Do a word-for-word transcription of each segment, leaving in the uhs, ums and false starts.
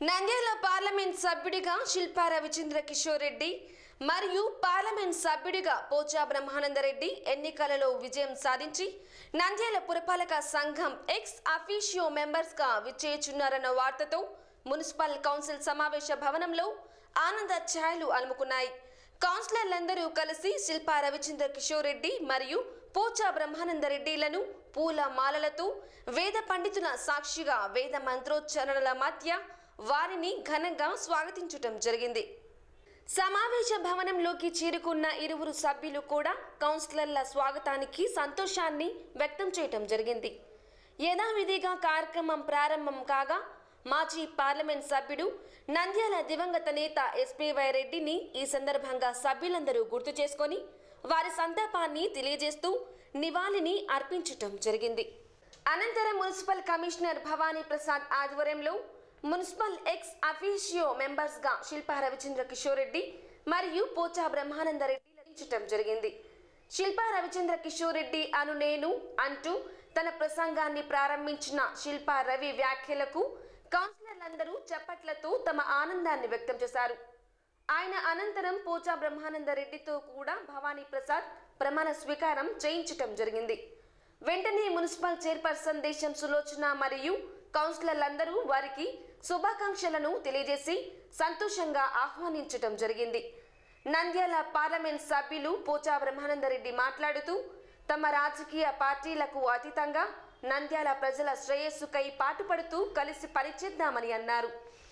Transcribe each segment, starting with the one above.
Nandyal parliament సభ్యుడిగా శిల్పా రవిచంద్ర కిషోర్ రెడ్డి మరియు parliament సభ్యుడిగా పోచా బ్రహ్మానందరెడ్డి ఎన్నికలలో విజయం సాధించి నంద్యాల పురపాలక సంఘం ఎక్స్ అఫీషియో మెంబర్స్గా విచ్చేయుచున్నారన్న వార్తతో మున్సిపల్ కౌన్సిల్ సమావేశ భవనంలో ఆనంద ఛాయలు అలుముకున్నాయి. కౌన్సిలర్లందరూ కలిసి శిల్పా రవిచంద్ర కిషోర్ రెడ్డి మరియు పోచా బ్రహ్మానందరెడ్డిలను పూల మాలలతో వేద పండితుల సాక్షిగా వేద మంత్రోచ్చరణల మధ్య వారిని ఘనంగా స్వాగతించటం జరిగింది. సమావేశ భవనంలోకి చేరుకున్న ఇరువురు సభ్యులు కూడా కౌన్సిలర్ల స్వాగతానికి సంతోషాన్ని వ్యక్తం చేయటం జరిగింది. యథావిధిగా కార్యక్రమం ప్రారంభం కాగా మాజీ పార్లమెంట్ సభ్యుడు నంద్యాల దివంగత నేత ఎస్పీవై రెడ్డిని ఈ సందర్భంగా సభ్యులందరూ గుర్తు చేసుకొని వారి సంతాపాన్ని తెలియజేస్తూ నివాళిని అర్పించటం జరిగింది. అనంతరం మున్సిపల్ కమిషనర్ భవానీ ప్రసాద్ ఆధ్వర్యంలో మున్సిపల్ ఎక్స్ అఫీషియో మెంబర్స్ గా శిల్పా రవిచంద్ర కిషోర్ రెడ్డి మరియు పోచా బ్రహ్మానందరెడ్డి లభించటం జరిగింది. శిల్పా రవిచంద్ర కిషోర్ రెడ్డి అను నేను అంటూ తన ప్రసంగాన్ని ప్రారంభించిన శిల్పా రవి వ్యాఖ్యలకు కౌన్సిలర్లందరూ చప్పట్లతో తమ ఆనందాన్ని వ్యక్తం చేశారు. ఆయన అనంతరం పోచా బ్రహ్మానందరెడ్డితో కూడా భవానీ ప్రసాద్ ప్రమాణ స్వీకారం చేయించటం జరిగింది. వెంటనే మున్సిపల్ చైర్పర్సన్ దేశం సులోచన మరియు కౌన్సిలర్లందరూ వారికి శుభాకాంక్షలను తెలియజేసి సంతోషంగా ఆహ్వానించటం జరిగింది. నంద్యాల పార్లమెంట్ సభ్యులు పోచా బ్రహ్మానందరెడ్డి మాట్లాడుతూ తమ రాజకీయ పార్టీలకు అతీతంగా నంద్యాల ప్రజల శ్రేయస్సుకై పాటుపడుతూ కలిసి పనిచేద్దామని అన్నారు.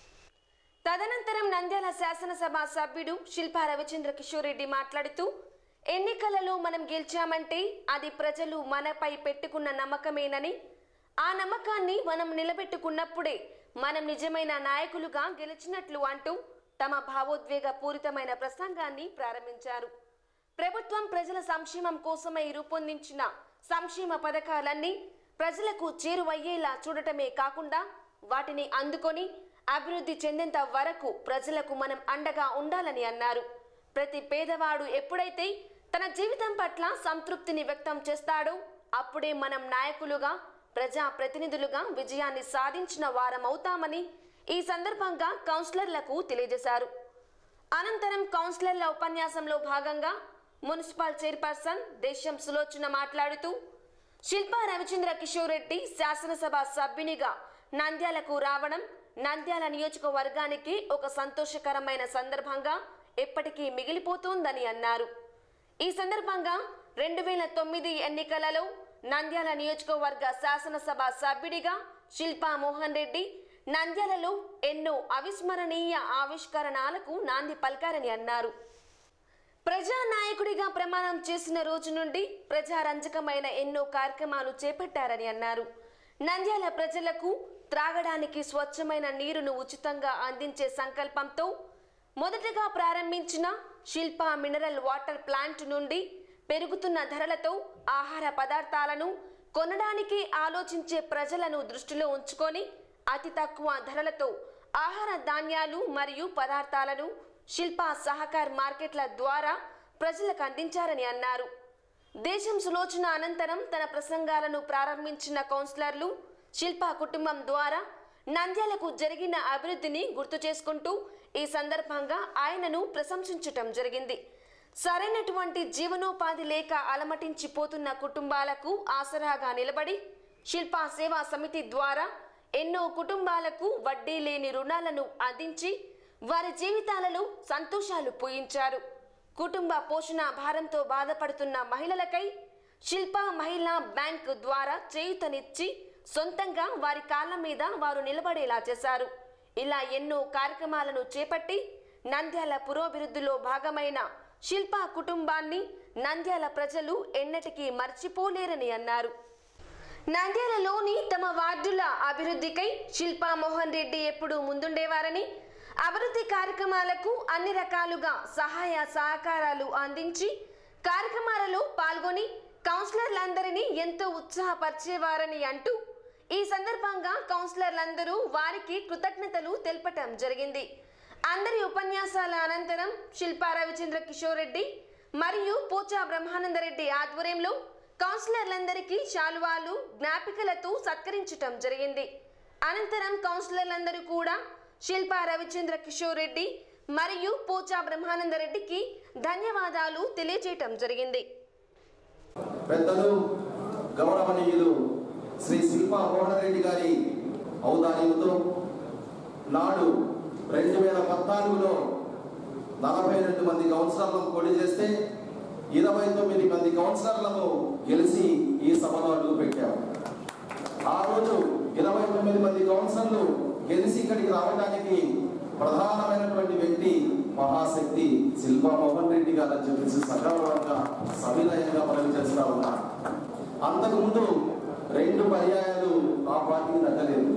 తదనంతరం నంద్యాల శాసనసభ సభ్యుడు శిల్పా రవిచంద్ర కిషోర్ రెడ్డి మాట్లాడుతూ ఎన్నికలలో మనం గెలిచామంటే అది ప్రజలు మనపై పెట్టుకున్న నమ్మకమేనని, ఆ నమ్మకాన్ని మనం నిలబెట్టుకున్నప్పుడే మనం నిజమైన నాయకులుగా గెలిచినట్లు అంటూ తమ భావోద్వేగ పూరితమైన ప్రసంగాన్ని ప్రారంభించారు. ప్రభుత్వం ప్రజల సంక్షేమం కోసమై రూపొందించిన సంక్షేమ పథకాలన్నీ ప్రజలకు చేరువయ్యేలా చూడటమే కాకుండా వాటిని అందుకొని అభివృద్ధి చెందేంత వరకు ప్రజలకు మనం అండగా ఉండాలని అన్నారు. ప్రతి పేదవాడు ఎప్పుడైతే తన జీవితం పట్ల సంతృప్తిని వ్యక్తం చేస్తాడో అప్పుడే మనం నాయకులుగా ప్రజా ప్రతినిధులుగా విజయాన్ని సాధించిన వారమవుతామని ఈ సందర్భంగా కౌన్సిలర్లకు తెలియజేశారు. అనంతరం కౌన్సిలర్ల ఉపన్యాసంలో భాగంగా మున్సిపల్ చైర్పర్సన్ దేశం సులోచన మాట్లాడుతూ శిల్పా రవిచంద్ర కిషోర్ రెడ్డి శాసనసభ సభ్యునిగా నంద్యాలకు రావడం నంద్యాల నియోజకవర్గానికి ఒక సంతోషకరమైన సందర్భంగా ఎప్పటికీ మిగిలిపోతోందని అన్నారు. ఈ సందర్భంగా రెండు వేల తొమ్మిది ఎన్నికలలో నంద్యాల నియోజకవర్గ శాసనసభ సభ్యుడిగా శిల్పా మోహన్ రెడ్డి నంద్యాలలో ఎన్నో అవిస్మరణీయ ఆవిష్కరణలకు నాంది పలికారని అన్నారు. ప్రజా నాయకుడిగా ప్రమాణం చేసిన రోజు నుండి ప్రజారంజకమైన ఎన్నో కార్యక్రమాలు చేపట్టారని అన్నారు. నంద్యాల ప్రజలకు త్రాగడానికి స్వచ్ఛమైన నీరును ఉచితంగా అందించే సంకల్పంతో మొదటగా ప్రారంభించిన శిల్పా మినరల్ వాటర్ ప్లాంట్ నుండి పెరుగుతున్న ధరలతో ఆహార పదార్థాలను కొనడానికి ఆలోచించే ప్రజలను దృష్టిలో ఉంచుకొని అతి తక్కువ ధరలతో ఆహార ధాన్యాలు మరియు పదార్థాలను శిల్పా సహకార్ మార్కెట్ల ద్వారా ప్రజలకు అందించారని అన్నారు. దేశం సులోచన అనంతరం తన ప్రసంగాలను ప్రారంభించిన కౌన్సిలర్లు శిల్పా కుటుంబం ద్వారా నంద్యాలకు జరిగిన అభివృద్ధిని గుర్తు చేసుకుంటూ ఈ సందర్భంగా ఆయనను ప్రశంసించటం జరిగింది. సరైనటువంటి జీవనోపాధి లేక అలమటించిపోతున్న కుటుంబాలకు ఆసరాగా నిలబడి శిల్పా సేవా సమితి ద్వారా ఎన్నో కుటుంబాలకు వడ్డీ లేని రుణాలను అందించి వారి జీవితాలలో సంతోషాలు పూయించారు. కుటుంబ పోషణ భారంతో బాధపడుతున్న మహిళలకై శిల్పా మహిళా బ్యాంక్ ద్వారా చేయూతనిచ్చి సొంతంగా వారి కాళ్ళ మీద వారు నిలబడేలా చేశారు. ఇలా ఎన్నో కార్యక్రమాలను చేపట్టి నంద్యాల పురోభివృద్ధిలో భాగమైన శిల్పా కుటుంబాన్ని నంద్యాల ప్రజలు ఎన్నటికీ మర్చిపోలేరని అన్నారు. నంద్యాలలోని తమ వార్డుల అభివృద్ధికై శిల్పా మోహన్ రెడ్డి ఎప్పుడూ ముందుండేవారని, అభివృద్ధి కార్యక్రమాలకు అన్ని రకాలుగా సహాయ సహకారాలు అందించి కార్యక్రమాలలో పాల్గొని కౌన్సిలర్లందరినీ ఎంతో ఉత్సాహపరిచేవారని అంటూ ఈ సందర్భంగా కౌన్సిలర్లందరూ వారికి కృతజ్ఞతలు తెలపటం జరిగింది. అందరి ఉపన్యాసాల అనంతరం శిల్పా రవిచంద్ర కిషోర్ రెడ్డి మరియు పోచా బ్రహ్మానందరెడ్డి ఆధ్వర్యంలో కౌన్సిలర్లందరికీ శాలువాలు జ్ఞాపికలతో సత్కరించటం జరిగింది. అనంతరం కౌన్సిలర్లందరూ కూడా శిల్పా రవిచంద్ర కిషోర్ రెడ్డి మరియు పోచా బ్రహ్మానందరెడ్డికి ధన్యవాదాలు తెలియజేయటం జరిగింది. పెద్దలు గౌరవనీయులు శ్రీ శిల్పా మోహన్ రెడ్డి గారి ఔదార్యంతో నాడు రెండు వేల పద్నాలుగులో నలభై రెండు మంది కౌన్సిలర్లను పోటీ చేస్తే ఇరవై తొమ్మిది మంది కౌన్సిలర్లను గెలిచి ఈ సభలో అడుగు పెట్టారు. ఆ రోజు ఇరవై తొమ్మిది మంది కౌన్సిలర్లు గెలిచి ఇక్కడికి రావడానికి ప్రధానమైనటువంటి వ్యక్తి మహాశక్తి శిల్పా మోహన్ రెడ్డి గారు అని చెప్పేసి సగర్వంగా సవినయంగా మనం చేస్తా ఉన్నారు. అంతకుముందు రెండు పర్యాయాలు ఆ పార్టీకి తగ్గలేదు.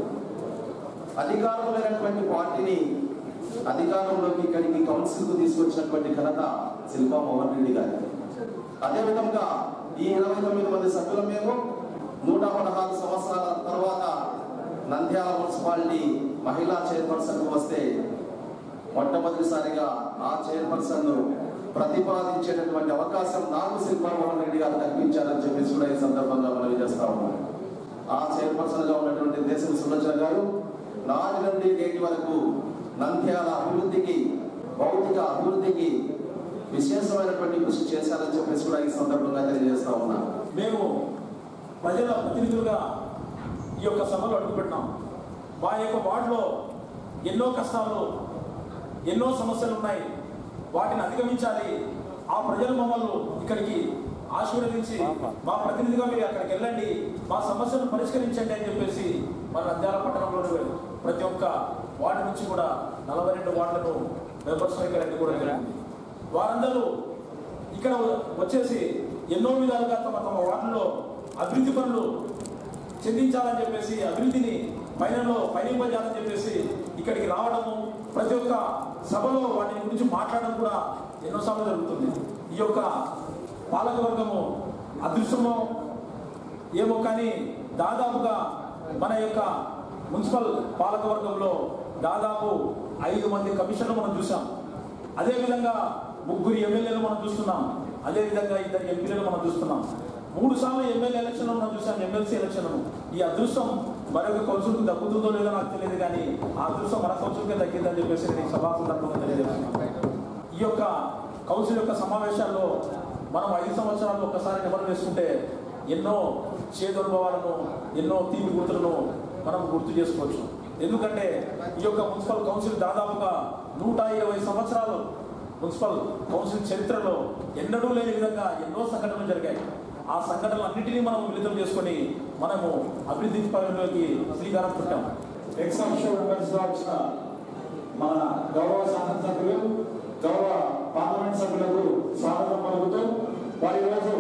అధికారం లేనటువంటి పార్టీని అధికారంలోకి ఇక్కడికి కౌన్సిల్కు తీసుకొచ్చినటువంటి ఘనత శిల్పా మోహన్ రెడ్డి గారి. అదేవిధంగా ఈ ఇరవై తొమ్మిది మంది సభ్యుల మేము నూట పదహారు సంవత్సరాల తర్వాత నంద్యాల మున్సిపాలిటీ మహిళా చైర్పర్సన్ వస్తే మొట్టమొదటిసారిగా ఆ చైర్పర్సన్ ప్రతిపాదించేటటువంటి అవకాశం నాకు శిల్పా మోహన్ రెడ్డి గారు కల్పించారని చెప్పేసి కూడా ఈ సందర్భంగా మనం చేస్తా ఉన్నాం. ఆ చైర్పర్సన్ గా ఉన్నటువంటి దేశం సులోచన గారు నాటి నుండి నేటి వరకు నంద్యాల అభివృద్ధికి భౌతిక అభివృద్ధికి విశేషమైనటువంటి కృషి చేశారని చెప్పేసి కూడా ఈ సందర్భంగా తెలియజేస్తా ఉన్నా. మేము ప్రజల ప్రతినిధులుగా ఈ యొక్క సభలో అడుగుపెట్టినాం. మా యొక్క వార్డులో ఎన్నో కష్టాలు ఎన్నో సమస్యలు ఉన్నాయి, వాటిని అధిగమించాలి. ఆ ప్రజలు మమ్మల్ని ఇక్కడికి ఆశీర్వదించి మా ప్రతినిధిగా మీరు అక్కడికి వెళ్ళండి, మా సమస్యలను పరిష్కరించండి అని చెప్పేసి మన నంద్యాల పట్టణంలో ప్రతి ఒక్క వార్డు నుంచి కూడా నలభై రెండు వార్డులను మెంబర్స్ ఇక్కడ కూడా జరిగింది. వారందరూ ఇక్కడ వచ్చేసి ఎన్నో విధాలుగా తమ తమ వార్డులో అభివృద్ధి పనులు చెందించాలని చెప్పేసి అభివృద్ధిని పైనలో పైనింపజేయాలని చెప్పేసి ఇక్కడికి రావడము, ప్రతి ఒక్క సభలో వాటి గురించి మాట్లాడడం కూడా ఎన్నోసార్లు జరుగుతుంది. ఈ యొక్క పాలకవర్గము అదృష్టమో ఏమో కానీ దాదాపుగా మన యొక్క మున్సిపల్ పాలకవర్గంలో దాదాపు ఐదు మంది కమిషన్లు మనం చూసాం. అదేవిధంగా ముగ్గురు ఎమ్మెల్యేలు మనం చూస్తున్నాం. అదేవిధంగా ఇద్దరు ఎంపీలను మనం చూస్తున్నాం. మూడు సార్లు ఎమ్మెల్యే ఎలక్షన్లు మనం చూసాం, ఎమ్మెల్సీ ఎలక్షన్లు. ఈ అదృష్టం మరొక కౌన్సిల్కి దక్కుతుందో లేదో నాకు తెలియదు, కానీ ఆ అదృష్టం మన కౌన్సిల్కే దక్కిందని చెప్పేసి నేను సభా సందర్భంగా తెలియజేస్తున్నాను. ఈ యొక్క కౌన్సిల్ యొక్క సమావేశాల్లో మనం ఐదు సంవత్సరాలు ఒక్కసారి నిబంధన వేసుకుంటే ఎన్నో చేదనుభవాలను ఎన్నో తీపి గుర్తులను మనం గుర్తు చేసుకోవచ్చు. ఎందుకంటే ఈ యొక్క మున్సిపల్ కౌన్సిల్ దాదాపుగా నూట ఇరవై సంవత్సరాలు మున్సిపల్ కౌన్సిల్ చరిత్రలో ఎన్నడూ లేని విధంగా ఎన్నో సంఘటనలు జరిగాయి. ఆ సంఘటనలన్నింటినీ మనం మిళితం చేసుకొని మనము అభివృద్ధి పనులకి శ్రీకారం చుట్టాం. వచ్చిన మన గౌరవ శాసనసభ్యులు గౌరవ పార్లమెంట్ సభ్యులకు స్వాగతం పలుకుతూ వారి ఈరోజు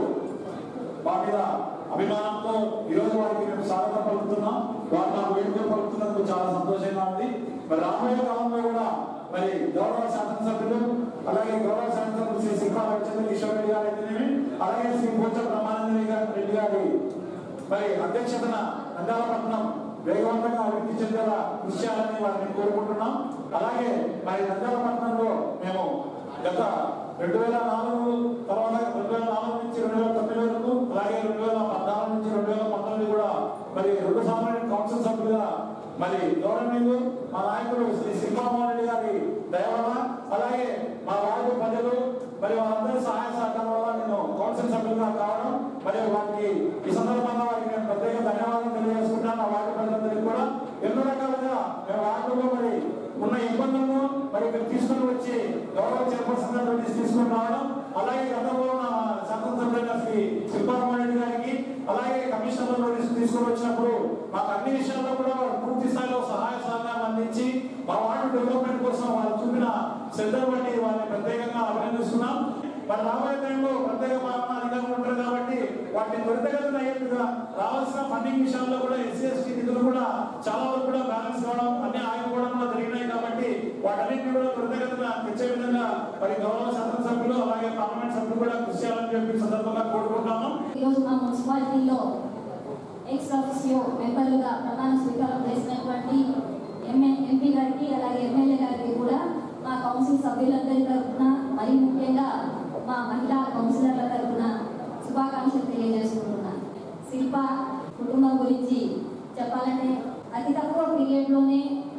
మా మీద అభిమానంతో ఈరోజు వారికి మేము స్వాగతం పలుకుతున్నాం. వారు నాకు వేడుకలు పలుకుతున్నందుకు చాలా సంతోషంగా ఉంది. మరి రాబోయే కాలంలో కూడా మరి గౌరవ శాసనసభ్యులు అలాగే గౌరవ శాసనసభ్యులు శ్రీ శిల్పా రవిచంద్ర కిషోర్ రెడ్డి గారు అయితేనేమి, అలాగే శ్రీ పోచా బ్రహ్మానంద రెడ్డి గారి మరి అధ్యక్షతన నంద్యాల పట్టణం వేగవంతంగా అభివృద్ధి చెందేలా కృషి చేయాలని వారిని కోరుకుంటున్నాం. అలాగే మరి నంద్యాల పట్టణంలో మేము గత రెండు వేల నాలుగు తర్వాత రెండు వేల నాలుగు నుంచి రెండు వేల తొమ్మిది వరకు అలాగే రెండు వేల పద్నాలుగు నుంచి రెండు వేల పంతొమ్మిది కూడా మరి రెండు సార్లు కౌన్సిల్ సభ్యులుగా మరి గౌరవనీయులు మా నాయకులు శ్రీ శిల్పా మోహన్ రెడ్డి గారి దయ వల్ల అలాగే మా వార్డు ప్రజలు మరి వారందరి సహాయ సహకారం వల్ల నేను కౌన్సిల్ సభ్యులుగా కావడం మరి వారికి ఈ సందర్భంగా వారికి నేను ప్రత్యేక ధన్యవాదాలు తెలియజేసుకుంటాను. ఆ వార్డు ప్రజలందరికీ కూడా ఎన్నో రకాలుగా మేము వార్డులో మరి ఉన్న ఇబ్బందులను మరి ఇక్కడ తీసుకుని వచ్చి గౌరవ చైర్పర్సన్ నోటీస్ తీసుకుని రావడం, అలాగే గతంలో ఉన్న శాసనసభ్యులైన శ్రీ శిల్పా మోహన్ రెడ్డి గారికి అలాగే కమిషనర్ నోటీస్ తీసుకుని వచ్చినప్పుడు మాకు అన్ని విషయాల్లో కూడా పూర్తి స్థాయిలో సహాయ సహకారం అందించి మా వార్డు డెవలప్మెంట్ కోసం వారు చూపిన శ్రద్ధను బట్టి వారిని ప్రత్యేకంగా అభినందిస్తున్నాం. మరి రాబోయే టైంలో ప్రత్యేక పాలన అధికారులు ఉంటారు కాబట్టి వాటిని త్వరితగతిన అయ్యేట్టుగా రావాల్సిన ఫండింగ్ విషయాల్లో కూడా ఎస్సీ ఎస్టీ నిధులు కూడా చాలా వరకు కూడా బ్యాలెన్స్ కావడం అన్ని ఆగిపోవడం కూడా జరిగినాయి. కాబట్టి వాటన్నింటినీ కూడా త్వరితగతిన తెచ్చే విధంగా మరి గౌరవ శాసనసభ్యులు అలాగే పార్లమెంట్ సభ్యులు కూడా కృషి చేయాలని చెప్పి సందర్భంగా కోరుకుంటున్నాము. ఈరోజు మా మున్సిపాలిటీలో ఎక్స్ ఆఫీసియో మెంబర్లుగా ప్రమాణ స్వీకారం చేసినటువంటి ఎంఏ ఎంపీ గారికి అలాగే ఎమ్మెల్యే గారికి కూడా మా కౌన్సిల్ సభ్యులందరి తరఫున మరి ముఖ్యంగా మా మహిళా కౌన్సిలర్ల తరఫున శుభాకాంక్షలు తెలియజేసుకుంటున్నాను. శిల్ప కుటుంబం గురించి చెప్పాలంటే అతి తక్కువ పీరియడ్లోనే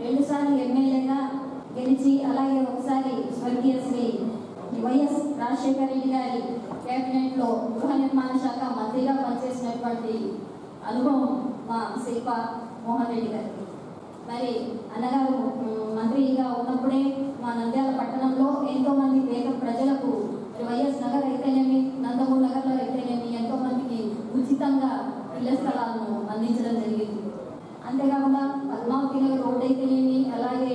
రెండుసార్లు ఎమ్మెల్యేగా గెలిచి అలాగే ఒకసారి స్వర్గీయ శ్రీ వైఎస్ రాజశేఖర రెడ్డి గారి కేబినెట్లో గృహ నిర్మాణ శాఖ మంత్రిగా పనిచేసినటువంటి అనుభవం మా శిల్ప మోహన్ రెడ్డి గారికి. మరి అన్నగారు మంత్రిగా ఉన్నప్పుడే మా నంద్యాల పట్టణంలో ఎంతో మంది పేద ప్రజలకు వైఎస్ నగర్ అయితేనేమి, నందమూరి నగర్లో అయితేనేమి ఎంతో మందికి ఉచితంగా ఇళ్ల స్థలాలను అందించడం జరిగింది. అంతేకాకుండా పద్మావతి నగర్ రోడ్ అయితేనేమి, అలాగే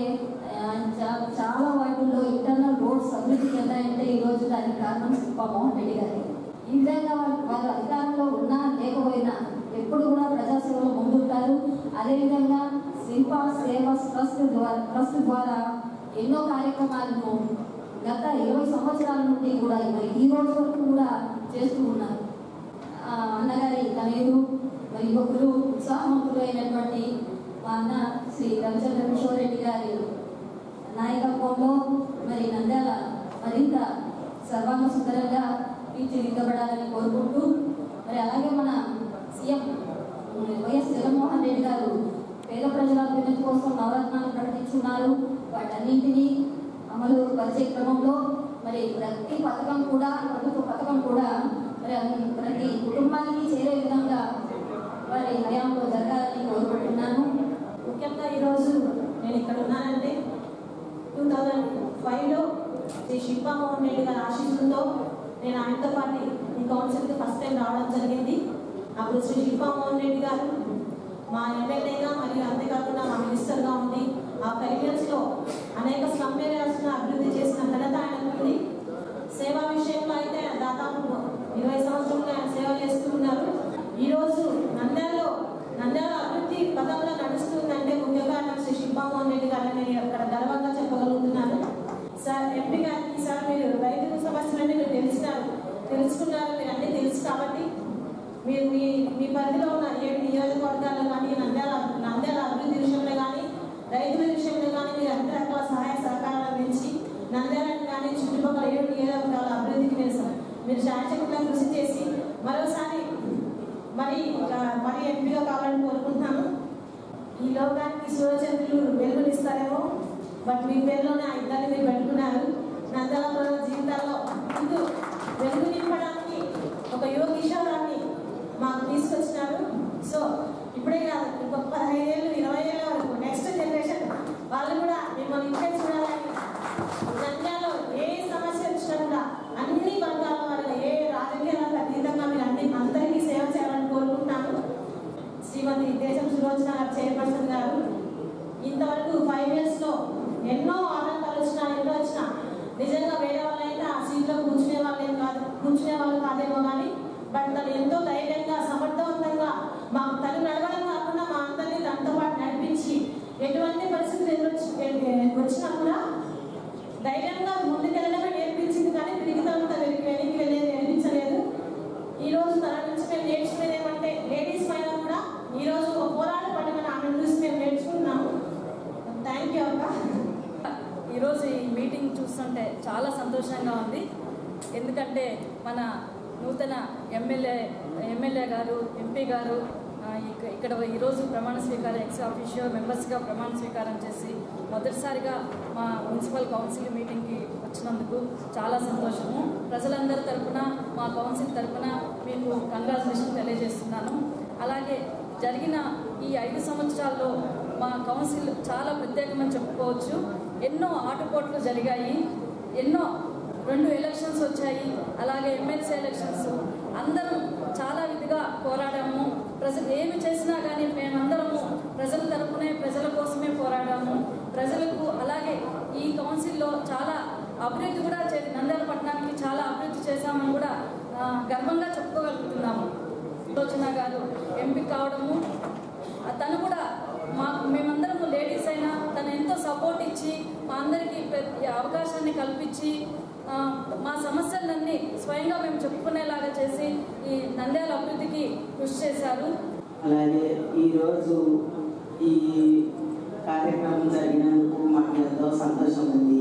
చాలా వాటిల్లో ఇంటర్నల్ రోడ్స్ అభివృద్ధి చెందాయంటే ఈరోజు దానికి కారణం శిల్ప మోహన్ రెడ్డి గారి. ఈ విధంగా వాళ్ళు అధికారంలో ఉన్నా లేకపోయినా ఎప్పుడు కూడా ప్రజాసేవలో ముందుంటారు. అదేవిధంగా శిల్ప సేవ ట్రస్ట్ ద్వారా ట్రస్ట్ ద్వారా ఎన్నో కార్యక్రమాలను గత ఇరవై సంవత్సరాల నుండి కూడా మరి ఈ రోజు వరకు కూడా చేస్తూ ఉన్నారు. అన్నగారి తనయుడు మరి యువకులు ఉత్సాహవంతులు అయినటువంటి మా అన్న శ్రీ రవిచంద్ర కిషోర్ రెడ్డి గారి నాయకత్వంలో మరి నంద్యాల మరింత సర్వాంగ సుందరంగా తీర్చిదిద్దబడాలని కోరుకుంటూ, మరి అలాగే మన సీఎం వైఎస్ జగన్మోహన్ రెడ్డి గారు పేద ప్రజల అభివృద్ధి కోసం నవరత్నాలు ప్రకటించున్నారు. వాటన్నింటినీ అమలు పరిచే క్రమంలో మరి ప్రతి పథకం కూడా ప్రభుత్వ పథకం కూడా మరి ప్రతి కుటుంబానికి చేరే విధంగా వారి హయాంలో జరగాలని కోరుకుంటున్నాను. ముఖ్యంగా ఈరోజు నేను ఇక్కడ ఉన్నానంటే టూ థౌజండ్ ఫైవ్లో శ్రీ శిల్పా మోహన్ రెడ్డి గారి ఆశీస్సులతో నేను ఆయనతో పాటు ఈ కౌన్సిల్కి ఫస్ట్ టైం రావడం జరిగింది. అప్పుడు శ్రీ శిల్పా మోహన్ రెడ్డి గారు మా ఎమ్మెల్యేగా మరియు అంతేకాకుండా మా మినిస్టర్గా ఉంది. ఆ ఫైవ్ ఇయర్స్లో అనేక స్లమ్ ఏరియాస్ను అభివృద్ధి చేసిన ఘనత ఆయనకుంది. సేవా విషయంలో అయితే దాదాపు ఇరవై సంవత్సరాలుగా ఆయన సేవ చేస్తూ ఉన్నారు. ఈరోజు నంద్యాలలో నంద్యాల అభివృద్ధి పథంలో నడుస్తుందంటే ముఖ్య కారణం శ్రీ శిల్పా మోహన్ రెడ్డి గారిని అక్కడ గర్వంగా చెప్పగలుగుతున్నాను. సార్ ఎంపీ గారికి సార్ మీరు రైతు సమస్యలన్నీ మీరు తెలిసినారు తెలుసుకున్నారు మీరు అన్నీ తెలుసు కాబట్టి మీరు మీ మీ పరిధిలో ఉన్న ఏడు నియోజకవర్గాల్లో కానీ నంద్యాల నంద్యాల అభివృద్ధి విషయంలో కానీ రైతుల విషయంలో కానీ మీరు అన్ని రకాల సహాయ సహకారాలు అందించి నంద్యాలను కానీ చుట్టుపక్కల ఏడు నియోజకవర్గాల అభివృద్ధికి మీరు మీరు శాశ్వతంగా కృషి చేసి మరోసారి మరి మరి ఎంపీగా కావాలని కోరుకుంటున్నాను. ఈ లోకానికి సూర్యచంద్రులు వెలుగునిస్తారేమో, బట్ మీ పేరులోనే ఆ ఇద్దరిని మీరు పెట్టుకున్నారు. నంద్యాల ప్రజల జీవితాల్లో ముందు వెలుగు నింపడానికి ఒక యువ కిషోరాన్ని మాకు తీసుకొచ్చినారు. సో ఇప్పుడే కాదు, ఇంకొక పదహైదు ఏళ్ళు ఇరవై ఏళ్ళ వరకు నెక్స్ట్ జనరేషన్ వాళ్ళు కూడా మిమ్మల్ని ఇంటే చూడాలని, నంద్యాలలో ఏ సమస్య వచ్చినా కూడా అన్ని వర్గాల వల్ల ఏ రాజకీయాలకు అతీతంగా మీరు అన్ని అందరికీ సేవ చేయాలని కోరుకుంటున్నాను. శ్రీమతి దేశం సులోచన గారు చైర్పర్సన్ గారు ఇంతవరకు ఫైవ్ ఇయర్స్లో ఎన్నో ఆటంకాలు వచ్చినా ఎన్నో వచ్చినా నిజంగా వేరే వాళ్ళైతే ఆ సీట్లో కూర్చునే వాళ్ళేం కాదు కూర్చునే వాళ్ళు కాదేమో కానీ బట్ తను ఎంతో ధైర్యంగా సమర్థవంతంగా మా తను నడవడం కాకుండా మా అందరినీ తనతో పాటు నడిపించి ఎటువంటి పరిస్థితులు ఎదురొచ్చి వచ్చినా కూడా ధైర్యంగా ముందుకెళ్ళడమే నేర్పించింది కానీ తిరిగితంతా వెనక్కి వెనక్కి వెళ్ళేది నేర్పించలేదు. ఈరోజు తన నుంచి మేము నేర్చుకునేది ఏమంటే లేడీస్ పైన కూడా ఈరోజు ఒక పోరాట పడిన ఆమెను చూసి మేము నేర్చుకుంటున్నాము. థ్యాంక్ యూ అక్క. ఈరోజు ఈ మీటింగ్ చూస్తుంటే చాలా సంతోషంగా ఉంది. ఎందుకంటే మన నూతన ఎమ్మెల్యే ఎమ్మెల్యే గారు ఎంపీ గారు ఇక్కడ ఈరోజు ప్రమాణ స్వీకారం ఎక్స్ ఆఫీషియో మెంబర్స్గా ప్రమాణ స్వీకారం చేసి మొదటిసారిగా మా మున్సిపల్ కౌన్సిల్ మీటింగ్కి వచ్చినందుకు చాలా సంతోషము. ప్రజలందరి తరఫున మా కౌన్సిల్ తరఫున మీకు కంగ్రాచులేషన్ తెలియజేస్తున్నాను. అలాగే జరిగిన ఈ ఐదు సంవత్సరాల్లో మా కౌన్సిల్ చాలా ప్రత్యేకమని చెప్పుకోవచ్చు. ఎన్నో ఆటుపోట్లు జరిగాయి, ఎన్నో రెండు ఎలక్షన్స్ వచ్చాయి, అలాగే ఎమ్మెల్సీ ఎలక్షన్స్. అందరం చాలా విధిగా పోరాడాము. ప్రజలు ఏమి చేసినా కానీ మేమందరము ప్రజల తరపునే ప్రజల కోసమే పోరాడాము. ప్రజలకు అలాగే ఈ కౌన్సిల్లో చాలా అభివృద్ధి కూడా చే నంద్యాల పట్టణానికి చాలా అభివృద్ధి చేశామని కూడా గర్వంగా చెప్పుకోగలుగుతున్నాము. సులోచన గారు ఎంపీ కావడము, తను కూడా మాకు మేమందరము లేడీస్ అయినా తను ఎంతో సపోర్ట్ ఇచ్చి మా అందరికీ ప్రతి అవకాశాన్ని కల్పించి మా సమస్యలన్నీ స్వయంగా మేము చెప్పుకునేలాగా చేసి ఈ నంద్యాల అభివృద్ధికి కృషి చేశారు. అలాగే ఈరోజు ఈ కార్యక్రమం జరిగినందుకు మాకు ఎంతో సంతోషం ఉంది.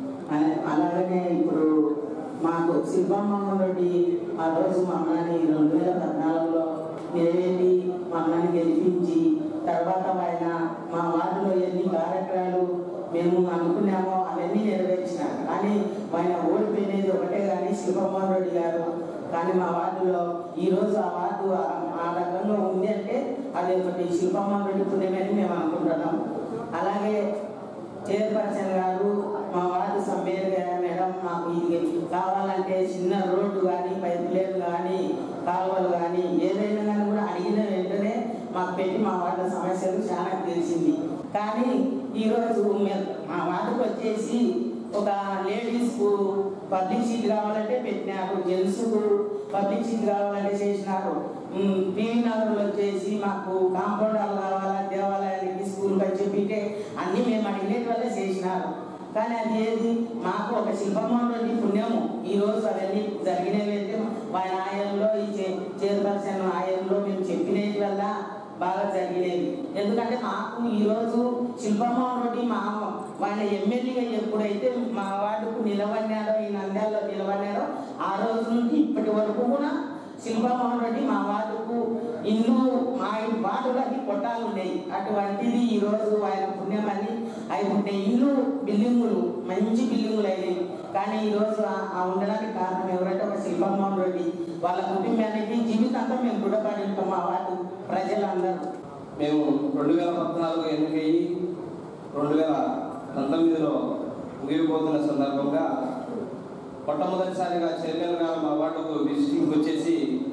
అలాగనే ఇప్పుడు మాకు శిల్పా మోహన్ రెడ్డి ఆ రోజు మమ్మల్ని రెండు వేల పద్నాలుగులో నిలబెట్టి మమ్మల్ని గెలిపించి తర్వాత ఆయన మా వార్డులో ఎన్ని కార్యక్రమాలు మేము అనుకున్నామో అవన్నీ నెరవేర్చినారు. కానీ ఆయన ఓడిపోయినది ఒకటే కానీ శిల్పమోహన్ రెడ్డి గారు. కానీ మా వార్డులో ఈరోజు ఆ వార్డు ఆ రకంగా ఉంది అంటే అది ఒకటి శిల్పమోహన్ రెడ్డి పుణ్యమని మేము అనుకుంటున్నాం. అలాగే చైర్పర్సన్ గారు మా వార్డు సభ్యులు మేడం మాకు ఇది కావాలంటే చిన్న రోడ్డు కానీ పైప్ లైన్ కానీ కాలువలు కానీ ఏదైనా కానీ కూడా అడిగిన వెంటనే మాకు పెట్టి మా వార్డు సమస్యలు చాలా తెలిసింది. కానీ ఈరోజు మా వార్డుకు వచ్చేసి ఒక లేడీస్కు పబ్లిక్ సీట్ కావాలంటే పెట్టినారు, జెంట్స్కు పబ్లిక్ సీట్ కావాలంటే చేసినారు. పీవీ నగర్లో వచ్చేసి మాకు కాంపౌండ్ హాల్ కావాలా, దేవాలయానికి స్కూల్కి అని చెప్పితే అన్నీ మేము అడిగినట్టు వల్లే చేసినారు. కానీ అది ఏది మాకు ఒక శిల్పమోహన్ రెడ్డి పుణ్యము ఈరోజు అవన్నీ జరిగినవైతే ఆయన ఆయంలో ఈ చైర్పర్సన్ ఆయంలో మేము చెప్పినది వల్ల బాగా జరిగినవి. ఎందుకంటే మాకు ఈరోజు శిల్పమోహన్ రెడ్డి మా ఆయన ఎమ్మెల్యేగా ఎప్పుడైతే మా వార్డుకు నిలబడినాడో, ఈ నంద్యాలలో నిలబడినాడో ఆ రోజు నుండి ఇప్పటి వరకు కూడా శిల్పమోహన్ రెడ్డి మా వార్డుకు ఇల్లు మా వార్డులో అన్ని కొట్టాలు ఉన్నాయి. అటువంటిది ఈరోజు ఆయన పుణ్యమని అవి ఉంటే ఇల్లు బిల్డింగులు మంచి బిల్డింగులు అయినాయి. కానీ ఈరోజు ఆ ఉండడానికి కారణం ఎవరంటే ఒక శిల్పమోహన్ రెడ్డి వాళ్ళ కుటుంబానికి జీవితాంతం మేము రుణపడి ఉంటాం మా వార్డు ప్రజలందరూ. మేము రెండు వేల పద్నాలుగు ఎన్నికయ్యి రెండు వేల పంతొమ్మిదిలో ముగిపోతున్న సందర్భంగా మొట్టమొదటిసారిగా చైర్మన్ గారు మా వార్డుకు విజిటింగ్కి వచ్చేసి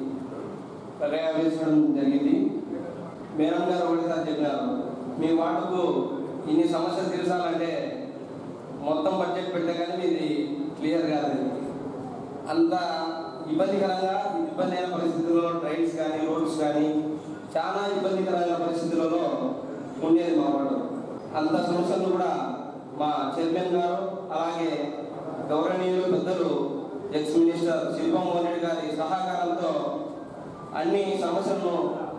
పర్యవేక్షించడం జరిగింది. మేడం గారు ఒకటిసారి చెప్పినారు, మీ వార్డుకు ఇన్ని సమస్యలు తీర్చాలంటే మొత్తం బడ్జెట్ పెడితే కానీ మీది క్లియర్ కాదు. అంత ఇబ్బందికరంగా ఇబ్బంది అయిన పరిస్థితుల్లో ట్రైన్స్ కానీ రోడ్స్ కానీ చాలా ఇబ్బందికరమైన పరిస్థితులలో ఉండేది మా వార్డు. అంత సమస్యలను కూడా మా చైర్మన్ గారు అలాగే గౌరవనీయులు పెద్దలు ఎక్స్ మినిస్టర్ శిల్పమోహన్ రెడ్డి గారి సహకారంతో అన్ని సమస్యలను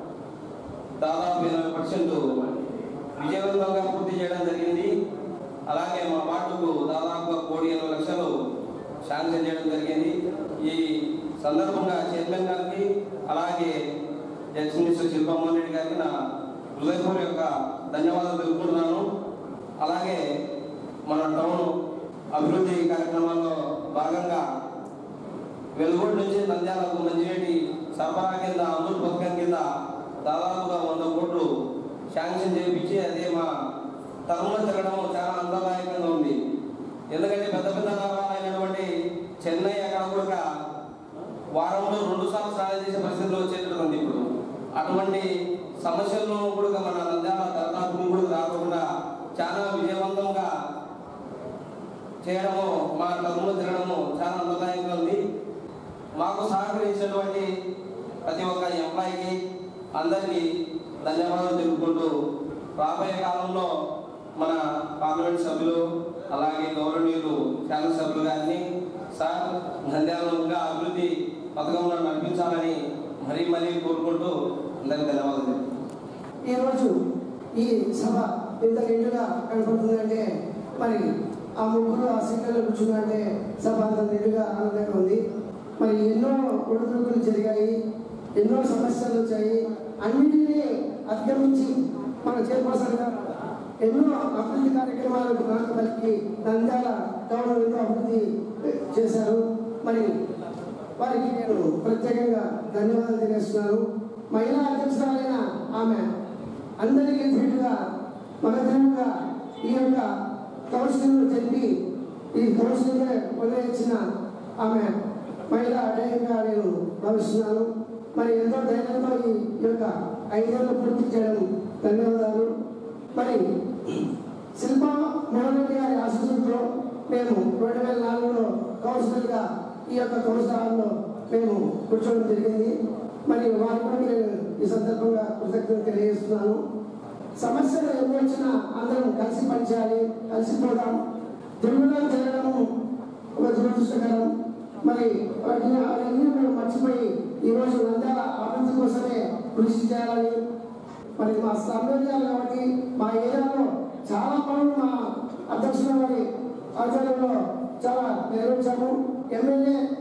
దాదాపు ఎనభై పర్సెంట్ విజయవంతంగా పూర్తి చేయడం జరిగింది. అలాగే మా వార్డుకు దాదాపుగా కోటి ఎనభై లక్షలు శాంక్షన్ చేయడం జరిగింది. ఈ సందర్భంగా చైర్మన్ గారికి అలాగే ఎక్స్ మినిస్టర్ శిల్పమోహన్ రెడ్డి గారికి నా హృదయపూర్వక ధన్యవాదాలు తెలుపుకుంటున్నాను. అలాగే మన టౌన్ అభివృద్ధి కార్యక్రమాల్లో భాగంగా వెలుగోడు నుంచి నంద్యాలకు మంచినీటి సరఫరా కింద అమృత్ పథకం కింద దాదాపుగా వంద కోట్లు శాంక్షన్ చేయించి అదే మా తరుణం జరగడం చాలా ఆనందదాయకంగా ఉంది. ఎందుకంటే పెద్ద పెద్ద నగరాలైనటువంటి చెన్నై అక్కడ కూడా వారంలో రెండు సార్లు స్నానం చేసే పరిస్థితులు వచ్చేటటువంటి ఇప్పుడు అటువంటి సమస్యలను కూడా మన నంద్యాల దర్దాపురం కూడా రాకుండా చాలా విజయవంతంగా చేయడము మా తరుణం జరగడము చాలా ఆనందదాయకంగా ఉంది. మాకు సహకరించినటువంటి ప్రతి ఒక్క ఎంప్లాయీకి అందరికీ ధన్యవాదాలు తెలుపుకుంటూ రాబోయే కాలంలో మన పార్లమెంట్ సభ్యులు అలాగే గౌరవనీయులు శాసన సభ్యులు గారిని సార్ నంద్యాలలో అభివృద్ధి పథకంలో నడిపించాలని మరీ మరీ కోరుకుంటూ అందరికీ ధన్యవాదాలు. ఈరోజు ఈ సభ ఇంత నిండుగా కనపడుతుందంటే మరి ఆ ముగ్గురు ఆ సీట్లలో కూర్చుందంటే సభ అంత నిండుగా ఆనందంగా ఉంది. మరి ఎన్నో ఒడిదుడుకులు జరిగాయి, ఎన్నో సమస్యలు వచ్చాయి. అన్నింటినీ అధిగమించి మన చైర్పర్సన్ గారు ఎన్నో అభివృద్ధి కార్యక్రమాలకు నాటు పలికి నంద్యాల టౌన్ ఎన్నో అభివృద్ధి చేశారు. మరి వారికి నేను ప్రత్యేకంగా ధన్యవాదాలు తెలియజేస్తున్నాను. మహిళా అధ్యక్షురాలైన ఆమె అందరికీ ఫీటుగా మగధనుగా ఈ యొక్క కౌన్సిలింగ్ జరిపి ఈ కౌన్సిలింగ్ వదిలేసిన ఆమె మహిళా అధ్యక్షుడిగా నేను భావిస్తున్నాను. మరి ఎంతో ధైర్యంతో ఈ యొక్క ఐదేళ్ళు పూర్తి చేయడం ధన్యవాదాలు. మరి శిల్ప మోహన్ రెడ్డి గారి ఆశీస్సులతో మేము రెండు వేల నాలుగులో కౌన్సిలర్గా ఈ యొక్క కౌన్సిలర్లో మేము కూర్చోవడం జరిగింది. మరి వారి కూడా నేను ఈ సందర్భంగా కృతజ్ఞత తెలియజేస్తున్నాను. సమస్యలు ఎన్ని వచ్చినా అందరం కలిసి పనిచేయాలి, కలిసిపోదాం. తెలుగులో జరగడము ఒక దురదృష్టకరం. మరి వాటిని అవన్నీ మేము మర్చిపోయి ఈరోజు నంద్యాల అభివృద్ధి కోసమే కృషి చేయాలని మరి మా సౌకర్యాలు కాబట్టి మా ఏరియాలో చాలా పనులు మా అధ్యక్షుల వారి ఆధ్వర్యంలో చాలా నెరవేర్చాము. ఎమ్మెల్యే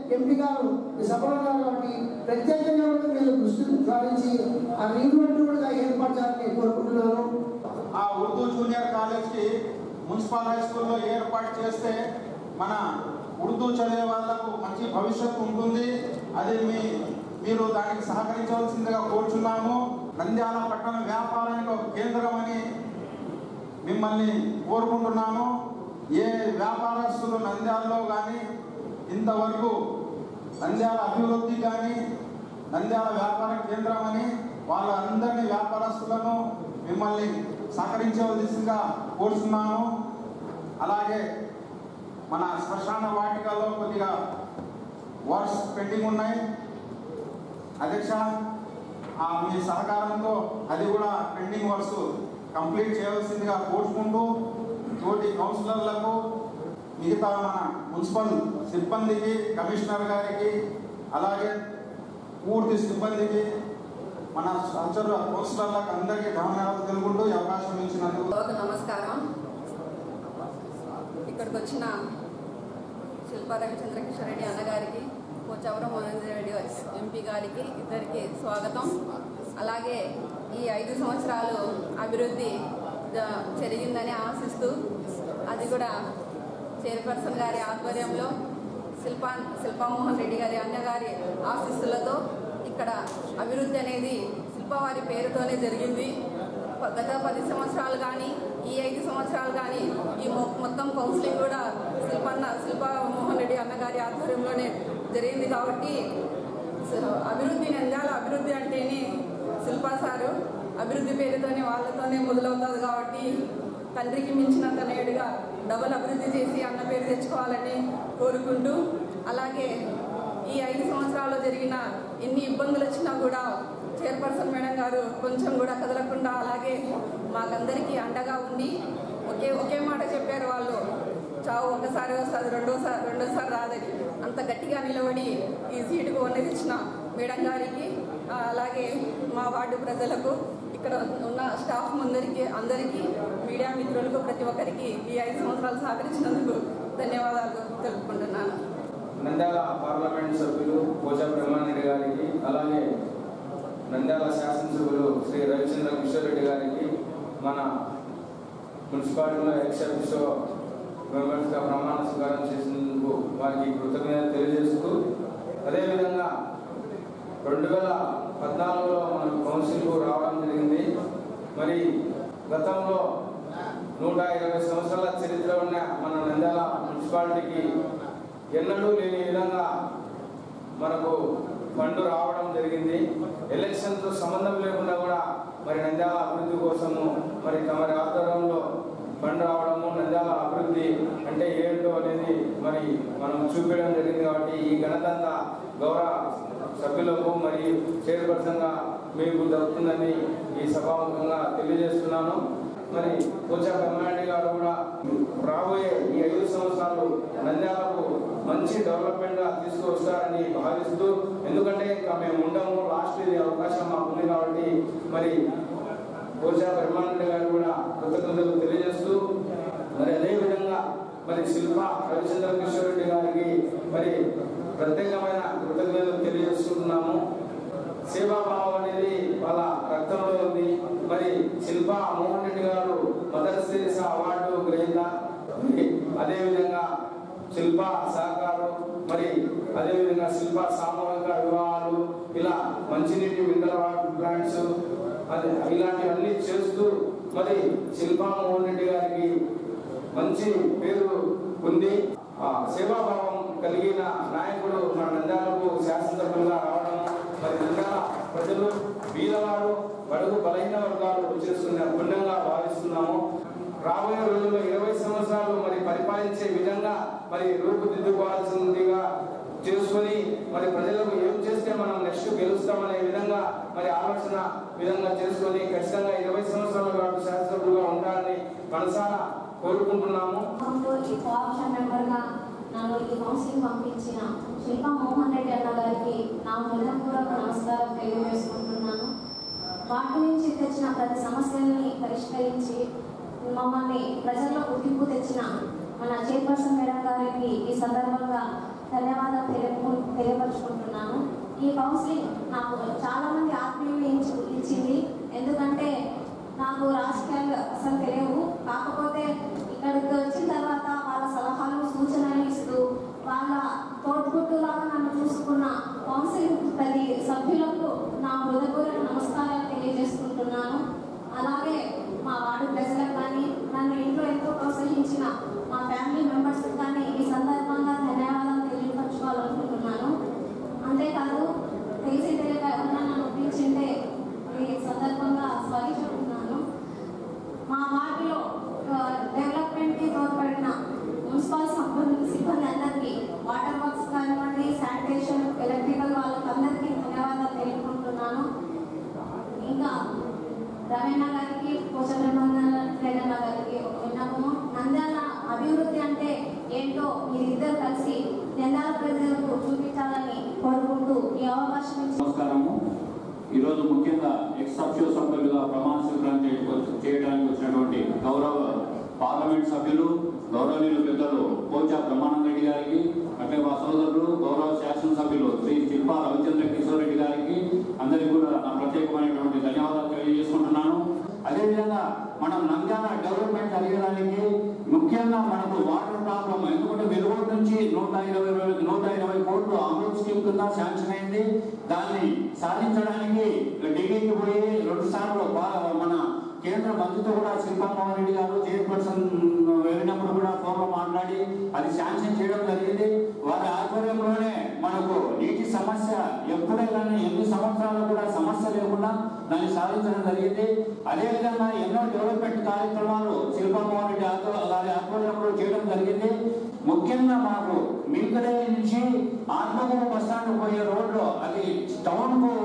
ఎంపీ గారు సభలో ఉన్నారు కాబట్టి ప్రత్యేకంగా కూడా మీరు దృష్టి సారించి ఆ రింగ్ రోడ్డు కూడా ఏర్పాటు చేయాలని కోరుకుంటున్నాను. ఆ ఉర్దూ జూనియర్ కాలేజ్కి మున్సిపల్ హై స్కూల్లో ఏర్పాటు చేస్తే మన ఉర్దూ చదివే వాళ్ళకు మంచి భవిష్యత్తు ఉంటుంది. అది మీ మీరు దానికి సహకరించవలసిందిగా కోరుచున్నాము. నంద్యాల పట్టణ వ్యాపారానికి ఒక కేంద్రం అని మిమ్మల్ని కోరుకుంటున్నాను. ఏ వ్యాపారస్తులు నంద్యాలలో కానీ ఇంతవరకు నంద్యాల అభివృద్ధి కానీ నంద్యాల వ్యాపార కేంద్రం అని వాళ్ళందరినీ వ్యాపారస్తులను మిమ్మల్ని సహకరించవలసిందిగా కోరుతున్నాను. అలాగే మన శ్మశాన వాటికల్లో కొద్దిగా వర్క్స్ పెండింగ్ ఉన్నాయి అధ్యక్ష. మీ సహకారంతో అది కూడా పెండింగ్ వర్క్స్ కంప్లీట్ చేయవలసిందిగా కోరుకుంటూ తోటి కౌన్సిలర్లకు మిగతా మన మున్సిపల్ సిబ్బందికి కమిషనర్ గారికి అలాగే పూర్తి సిబ్బందికి మన సహచర కౌన్సిలర్లకు అందరికీ ధన్యవాదాలు తెలుపుకుంటూ ఈ అవకాశం ఇచ్చినందుకు నమస్కారం. ఇక్కడికి వచ్చిన శిల్పా రవిచంద్ర కిషోర్ రెడ్డి అన్నగారికి, పోచావరం మోహన్ రెడ్డి ఎంపీ గారికి ఇద్దరికి స్వాగతం. అలాగే ఈ ఐదు సంవత్సరాలు అభివృద్ధి జరిగిందని ఆశిస్తూ అది కూడా చైర్పర్సన్ గారి ఆధ్వర్యంలో శిల్పా శిల్పామోహన్ రెడ్డి గారి అన్నగారి ఆశీస్సులతో ఇక్కడ అభివృద్ధి అనేది శిల్పవారి పేరుతోనే జరిగింది. గత పది సంవత్సరాలు కానీ ఈ ఐదు సంవత్సరాలు కానీ ఈ మొత్తం కౌన్సిలింగ్ కూడా శిల్పన్న శిల్పామోహన్ రెడ్డి అన్నగారి ఆధ్వర్యంలోనే జరిగింది. కాబట్టి అభివృద్ధి నంద్యాల అభివృద్ధి అంటేనే శిల్పా సారు అభివృద్ధి పేరుతోనే వాళ్ళతోనే మొదలవుతుంది. కాబట్టి తండ్రికి మించిన తనయుడిగా డబల్ అభివృద్ధి చేసి అన్న పేరు తెచ్చుకోవాలని కోరుకుంటూ, అలాగే ఈ ఐదు సంవత్సరాల్లో జరిగిన ఎన్ని ఇబ్బందులు వచ్చినా కూడా చైర్పర్సన్ మేడం గారు కొంచెం కూడా కదలకుండా అలాగే మాకందరికీ అండగా ఉండి ఒకే ఒకే మాట చెప్పారు. వాళ్ళు చావు ఒకసారి వస్తుంది, రెండోసారి రెండోసారి రాదని అంత గట్టిగా నిలబడి ఈ సీటుకు వండి ఇచ్చిన మేడం గారికి, అలాగే మా వార్డు ప్రజలకు, ఇక్కడ ఉన్న స్టాఫ్ అందరికీ అందరికీ మీడియా మిత్రులకు ప్రతి ఒక్కరికి ఈ ఐదు సంవత్సరాలు సహకరించినందుకు ధన్యవాదాలు తెలుపుకుంటున్నాను. నంద్యాల పార్లమెంట్ సభ్యులు పోచా బ్రహ్మారెడ్డి గారికి, అలాగే నంద్యాల శాసనసభ్యులు శ్రీ రవిచంద్ర కిషోర్ రెడ్డి గారికి, మన మున్సిపాలిటీలో ఎక్స్ ఆఫీసో మెంబర్స్గా ప్రమాణ స్వీకారం చేసినందుకు వారికి కృతజ్ఞతలు తెలియజేస్తూ, అదేవిధంగా రెండు వేల పద్నాలుగులో మనం కౌన్సిల్కు రావడం జరిగింది. మరి గతంలో నూట ఇరవై సంవత్సరాల చరిత్ర ఉన్న మన నంద్యాల మున్సిపాలిటీకి ఎన్నడూ లేని విధంగా మనకు ఫండ్ రావడం జరిగింది. ఎలక్షన్తో సంబంధం లేకుండా కూడా మరి నంద్యాల అభివృద్ధి కోసము మరి తమరి ఆధ్వర్యంలో ఫండ్ రావడము, నంద్యాల అభివృద్ధి అంటే ఏంటో అనేది మరి మనం చూపించడం జరిగింది. కాబట్టి ఈ ఘనత గౌరవ సభ్యులకు మరియు చైర్పర్సన్గా మీకు దొరుకుతుందని ఈ సభాముఖంగా తెలియజేస్తున్నాను. మరి పోచా బ్రహ్మారెడ్డి గారు కూడా రాబోయే ఈ ఐదు సంవత్సరాలు నంద్యాలకు మంచి డెవలప్మెంట్గా తీసుకువస్తారని భావిస్తూ, ఎందుకంటే ఇంకా మేము ఉండము, లాస్ట్ ఇది అవకాశం మాకు ఉంది కాబట్టి మరి పోచా బ్రహ్మారెడ్డి గారు కూడా కృతజ్ఞతలు తెలియజేస్తూ, మరి అదేవిధంగా మరి శిల్ప రవిచంద్ర కిషోర్ రెడ్డి గారికి మరి ప్రత్యేకమైన కృతజ్ఞతలు తెలియజేస్తున్నాము. సేవాభావం అనేది వాళ్ళ రక్తంలో ఉంది. మరి శిల్ప మోహన్ రెడ్డి గారు మదర్ సిరీస్ అవార్డు గ్రహీత, అదేవిధంగా శిల్ప సహకారం, మరి అదేవిధంగా శిల్ప సామూహిక వివాహాలు, ఇలా మంచినీటి మినరల్ వాటర్ ప్లాంట్స్ అది ఇలాంటివన్నీ చేస్తూ మరి శిల్ప మోహన్ రెడ్డి గారికి మంచి పేరు ఉంది. సేవాభావం కలిగిన నాయకుడు మన నంద్యాలకు శాసనసభ్యులుగా రావడం, మరి నంద్యాల ప్రజలు బీదవారు బడుగు బలహీన వర్గాలు చేసుకున్న పుణ్యంగా భావిస్తున్నాము. రాబోయే రోజుల్లో ఇరవై సంవత్సరాలు మరి పరిపాలించే విధంగా మరి రూపుదిద్దుకోవాల్సిందిగా చేసుకొని మరి ప్రజలకు ఏం చేస్తే మనం నెక్స్ట్ గెలుస్తామనే విధంగా మరి ఆలోచన విధంగా చేసుకొని ఖచ్చితంగా ఇరవై సంవత్సరాల పాటు శాసనసభ్యులుగా ఉండాలని మనసారా కోరుకుంటున్నాము. మెంబర్గా నన్ను ఈ కౌన్సిలింగ్ పంపించిన శిల్పా మోహన్ రెడ్డి అన్న గారికి నా హృదయపూర్వక నమస్కారం తెలియజేసుకుంటున్నాను. వాటి నుంచి తెచ్చిన ప్రతి సమస్యల్ని పరిష్కరించి మమ్మల్ని ప్రజల్లో గుర్తింపు తెచ్చిన మన చైర్పర్సన్ మేడం గారికి ఈ సందర్భంగా ధన్యవాదాలు తెలియ తెలియపరుచుకుంటున్నాను. ఈ కౌన్సిలింగ్ నాకు చాలా మంది ఆత్మీయులు ఇచ్చింది. ఎందుకంటే నాకు రాజకీయాలు అసలు తెలియవు. కాకపోతే ఇక్కడికి వచ్చిన తర్వాత వాళ్ళ సలహాలు సూచనలు ఇస్తూ వాళ్ళ తోడ్పుట్టులాగా నన్ను చూసుకున్న కౌన్సిలింగ్ ప్రతి సభ్యులకు నా హృదయపూర్వక నమస్కారాలు తెలియజేసుకుంటున్నాను. అలాగే మా వార్డు ప్రజలకు కానీ నన్ను ఇంట్లో ఎంతో ప్రోత్సహించిన మా ఫ్యామిలీ మెంబర్స్ కానీ ఈ సందర్భంగా ధన్యవాదాలు తెలియపరచుకోవాలనుకుంటున్నాను. అంతేకాదు తెలిసి తెలియక నన్ను ఒప్పించింటే ఈ సందర్భంగా సారీ చెప్తున్నాను. మా వార్డులో డెవలప్మెంట్కి తోడ్పడిన మున్సిపల్ సిబ్బంది సిబ్బంది అందరికీ, వాటర్ వర్క్స్ కానివ్వండి, శానిటేషన్, ఎలక్ట్రికల్ వాళ్ళకందరికీ ధన్యవాదాలు తెలుపుకుంటున్నాను. ఇంకా రవీణ గారికి, పోచబ్రహ్మణ్య గారికి ఒక విన్నపము, నంద్యాల అభివృద్ధి అంటే ఏంటో మీరిద్దరు కలిసి నంద్యాల ప్రజలకు చూపించాలని కోరుకుంటూ ఈ అవకాశం ఇచ్చి నమస్కారము. ఈరోజు ముఖ్యంగా ఎక్స్ అఫిషియో సభ్యులుగా ప్రమాణ స్వీకారం చేయడానికి వచ్చినటువంటి గౌరవ పార్లమెంట్ సభ్యులు, గౌరవనీయులు పెద్దలు పోచా బ్రహ్మానంద రెడ్డి గారికి, అట్లే మా సోదరులు గౌరవ శాసనసభ్యులు శ్రీ శిల్పా రవిచంద్ర కిషోర్ రెడ్డి గారికి అందరికీ కూడా నా ప్రత్యేకమైనటువంటి ధన్యవాదాలు తెలియజేసుకుంటున్నాను. అదేవిధంగా మనం నంద్యాల డెవలప్మెంట్ జరిగేదానికి ముఖ్యంగా మనకు వాటర్ ప్రాబ్లం, ఎందుకంటే వెలుగోడు నుంచి నూట ఇరవై నూట ఇరవై కోట్లు అమృత్ స్కీమ్ కింద శాంక్షన్ అయింది. దాన్ని సాధించడానికి ఢిల్లీకి పోయి రెండు సార్లు మన కేంద్ర మంత్రితో కూడా శిల్పా మోహన్ రెడ్డి గారు చైర్పర్సన్ వెళ్ళినప్పుడు కూడా ఫోన్లో మాట్లాడి అది శాంక్షన్ చేయడం జరిగింది. వారి ఆధ్వర్యంలోనే మనకు నీటి సమస్య ఎప్పుడైనా ఎన్ని సంవత్సరాలు కూడా సమస్య లేకుండా దాన్ని సాధించడం జరిగింది. అదేవిధంగా ఎన్నో డెవలప్మెంట్ కార్యక్రమాలు శిల్పా మోహన్ రెడ్డి గారి ఆధ్వర్యంలో చేయడం జరిగింది. ముఖ్యంగా మాకు మిల్కడేరి నుంచి ఆత్మకూరు బస్ స్టాండ్ పోయే రోడ్లో అది టౌన్ కు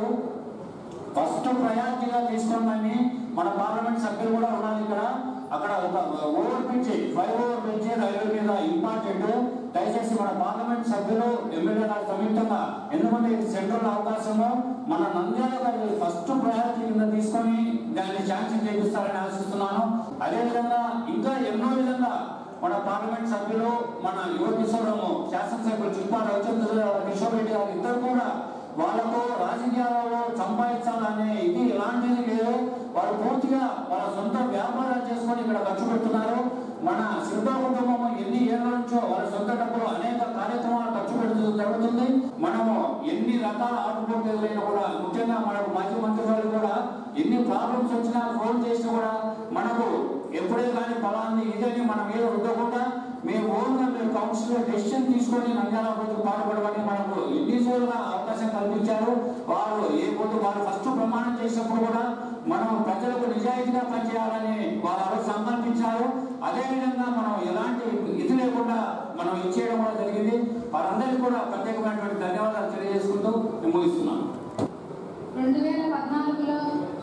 ఫస్ట్ ప్రయారిటీగా తీసుకోమని మన పార్లమెంట్ సభ్యులు కూడా ఉన్నారు ఇక్కడ. అక్కడ ఒక over bridge, five over bridge railway మీద ఇంపార్టెంట్. దయచేసి మన పార్లమెంట్ సభ్యులు, ఎమ్మెల్యే గారు సంయుక్తంగా, ఎందుకంటే ఇది సెంట్రల్ అవకాశము, మన నంద్యాల గారి ఫస్ట్ ప్రయారిటీ కింద తీసుకొని దాన్ని శాంక్షన్ చేపిస్తారని ఆశిస్తున్నాను. అదేవిధంగా ఇంకా ఎన్నో విధంగా మన పార్లమెంట్ సభ్యులు, మన యువ కిషోరము శాసనసభ్యులు శిల్పా రవిచంద్ర కిషోర్ రెడ్డి గారు ఇద్దరు కూడా వాళ్ళకు రాజకీయాలలో సంపాదించాలనే ఇది ఎలాంటిది లేదు. వారు పూర్తిగా వాళ్ళ సొంత వ్యాపారాలు చేసుకొని ఇక్కడ ఖర్చు పెడుతున్నారు. మన శిల్పా కుటుంబం ఎన్ని ఏళ్ళ నుంచో వాళ్ళ సొంత డబ్బులు అనేక కార్యక్రమాలు ఖర్చు పెడుతూ జరుగుతుంది. మనము ఎన్ని రకాల ఆటుపోటు ఎదురైనా కూడా, ముఖ్యంగా మనకు మాజీ మంత్రి వాళ్ళు కూడా ఎన్ని ప్రాబ్లమ్స్ వచ్చినా ఫోన్ చేసినా కూడా మనకు ఎప్పుడే కానీ ఫలాన్ని ఇదని మనం ఏదో రుద్దకుండా మేము ఓన్గా మీరు కౌన్సిల్ డెసిషన్ తీసుకొని నంద్యాల అభివృద్ధికి పాటుపడమని మనకు ఇండివిజువల్గా అవకాశం కల్పించారు. వారు ఏ పొద్దు వారు ఫస్ట్ ప్రమాణం చేసినప్పుడు కూడా మనం ప్రజలకు నిజాయితీగా పనిచేయాలని వారు ఆ రోజు సంకల్పించారు. అదేవిధంగా మనం ఎలాంటి ఇది లేకుండా మనం ఇచ్చేయడం కూడా జరిగింది. వారందరికీ కూడా ప్రత్యేకమైనటువంటి ధన్యవాదాలు తెలియజేసుకుంటూ నేను ముగిస్తున్నాను. రెండు వేల పద్నాలుగులో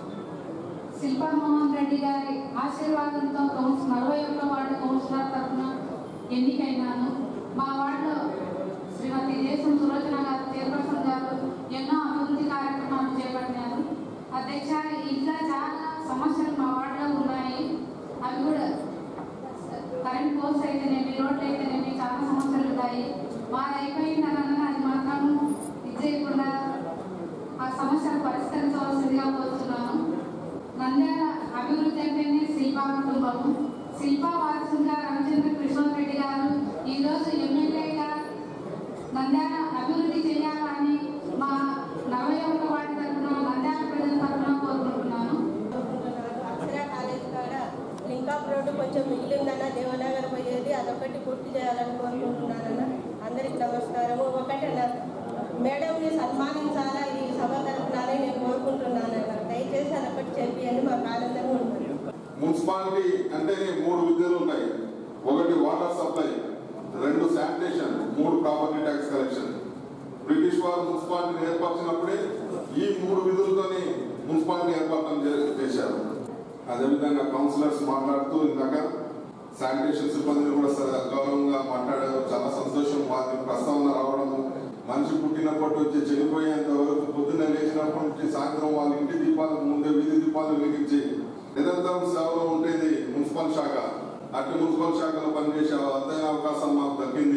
శిల్పా మోహన్ రెడ్డి గారి ఆశీర్వాదంతో కౌన్సిల్ నలభై ఒక్క వార్డు కౌన్సిలర్ తరఫున ఎన్నికైనాను. మా వార్డులో శ్రీమతి దేశం సులోచన గారు, చైర్పర్సన్ గారు ఎన్నో అభివృద్ధి కార్యక్రమాలు చేపట్టారు. అధ్యక్ష, ఇంకా చాలా సమస్యలు మా వార్డులో ఉన్నాయి. అవి కూడా కరెంట్ పోల్స్ అయితేనేమి, రోడ్లు అయితేనేమి చాలా సమస్యలు ఉన్నాయి. మాది అయిపోయిందనగా అది మాత్రం ఇది చేయకుండా ఆ సమస్యలు పరిష్కరించవలసిందిగా కోరుతున్నాను. నంద్యాల అభివృద్ధి అంటేనే శిల్పా కుటుంబము. శిల్పా వారసుగా రవిచంద్ర కిషోర్ రెడ్డి గారు ఈరోజు ఎమ్మెల్యేగా నంద్యాల అభివృద్ధి చేయాలని మా నలభై ఒక్క వార్డు తరఫున, నంద్యాల ప్రజల తరఫున కోరుకుంటున్నాను. అక్షరా కాలేజ్ కాడ లింకాప్ రోడ్డు కొంచెం మిగిలిందన్న, దేవనగర్ పోయేది, అదొకటి పూర్తి చేయాలని కోరుకుంటున్నానన్న. అందరికి నమస్కారము. ఒకటన్న మేడంని సన్మానించాలా ఈ సభ తరఫుననే నేను కోరుకుంటున్నానన్న. దయచేసి అదొకటి చెప్పి అని మాకు ఆనందంగా ఉంటుంది. మున్సిపాలిటీ అంటేనే మూడు విధులు ఉన్నాయి. ఒకటి వాటర్ సప్లై, రెండు శానిటేషన్, మూడు ప్రాపర్టీ ట్యాక్స్ కలెక్షన్. బ్రిటిష్ వారు మున్సిపాలిటీని ఏర్పరిచినప్పుడే ఈ మూడు విధులతోనే మున్సిపాలిటీ ఏర్పాటు చేశారు. అదేవిధంగా కౌన్సిలర్స్ మాట్లాడుతూ ఇందాక శానిటేషన్ సిబ్బందిని కూడా గౌరవంగా మాట్లాడారు. చాలా సంతోషం వారి ప్రస్తావన రావడము. మనిషి పుట్టినప్పటి నుంచి చనిపోయేంత వరకు పొద్దున్న లేచినప్పటి నుంచి సాయంత్రం వాళ్ళ ఇంటి దీపాలకు ముందే వీధి దీపాలు వెలిగించి నిరంతరం సేవలో ఉండేది మున్సిపల్ శాఖ. అటు మున్సిపల్ శాఖలో పనిచేసే అధ్యయన అవకాశం మాకు దక్కింది.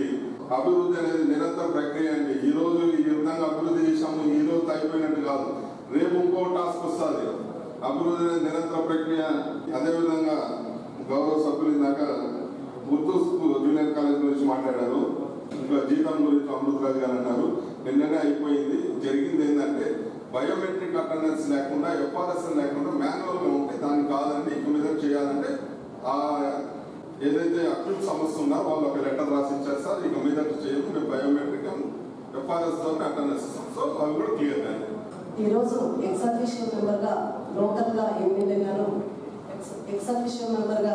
అభివృద్ధి అనేది నిరంతర ప్రక్రియ అండి. ఈ రోజు ఈ విధంగా అభివృద్ధి చేసాము, ఈ రోజు అయిపోయినట్టు కాదు, రేపు ఇంకో టాస్క్ వస్తుంది. అభివృద్ధి అనేది నిరంతర ప్రక్రియ. అదేవిధంగా గౌరవ సభ్యులు ఇందాక ఉర్దూ జూనియర్ కాలేజ్ గురించి మాట్లాడారు, ఇంకా జీతం గురించి అమృతరాజు గారు అన్నారు. నిన్ననే అయిపోయింది. జరిగింది ఏంటంటే బయోమెట్రిక్ అటెండెన్స్ లేకుండా ఎఫ్ఆర్ఎస్ లేకుండా మాన్యువల్గా ఉంటే దాన్ని కాదండి ఇక మీద చేయాలంటే ఆ ఏదైతే అక్యూట్ సమస్య ఉన్నారో వాళ్ళు ఒక లెటర్ రాసి ఇచ్చారు సార్, ఇక మీద చేయము, మేము బయోమెట్రిక్ ఎఫ్ఆర్ఎస్ తోటి అటెండెన్స్ ఇస్తాం. సో అవి కూడా క్లియర్ అయింది. ఈరోజు ఎక్స్ అఫీషియల్ మెంబర్గా లోకల్గా ఎమ్మెల్యే గారు ఎక్స్ అఫీషియల్ మెంబర్గా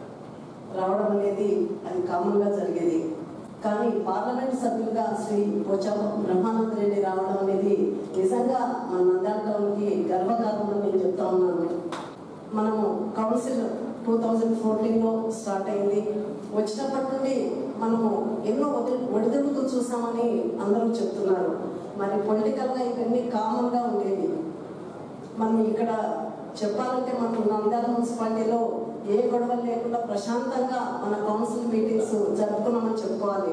రావడం అనేది అది కామన్గా జరిగేది. కానీ పార్లమెంట్ సభ్యులుగా శ్రీ పోచారం బ్రహ్మానంద రెడ్డి రావడం అనేది నిజంగా మన నంద్యాల టౌన్కి గర్వకారణం నేను చెప్తా ఉన్నాను. మనము కౌన్సిల్ టూ థౌజండ్ ఫోర్టీన్లో స్టార్ట్ అయింది. వచ్చినప్పటి నుండి మనము ఎన్నో ఒడిదుడుకులు చూసామని అందరూ చెప్తున్నారు. మరి పొలిటికల్గా ఇవన్నీ కామన్గా ఉండేవి. మనం ఇక్కడ చెప్పాలంటే మనం నంద్యాల మున్సిపాలిటీలో ఏ గొడవలు లేకుండా ప్రశాంతంగా మన కౌన్సిల్ మీటింగ్స్ జరుపుకున్నామని చెప్పుకోవాలి.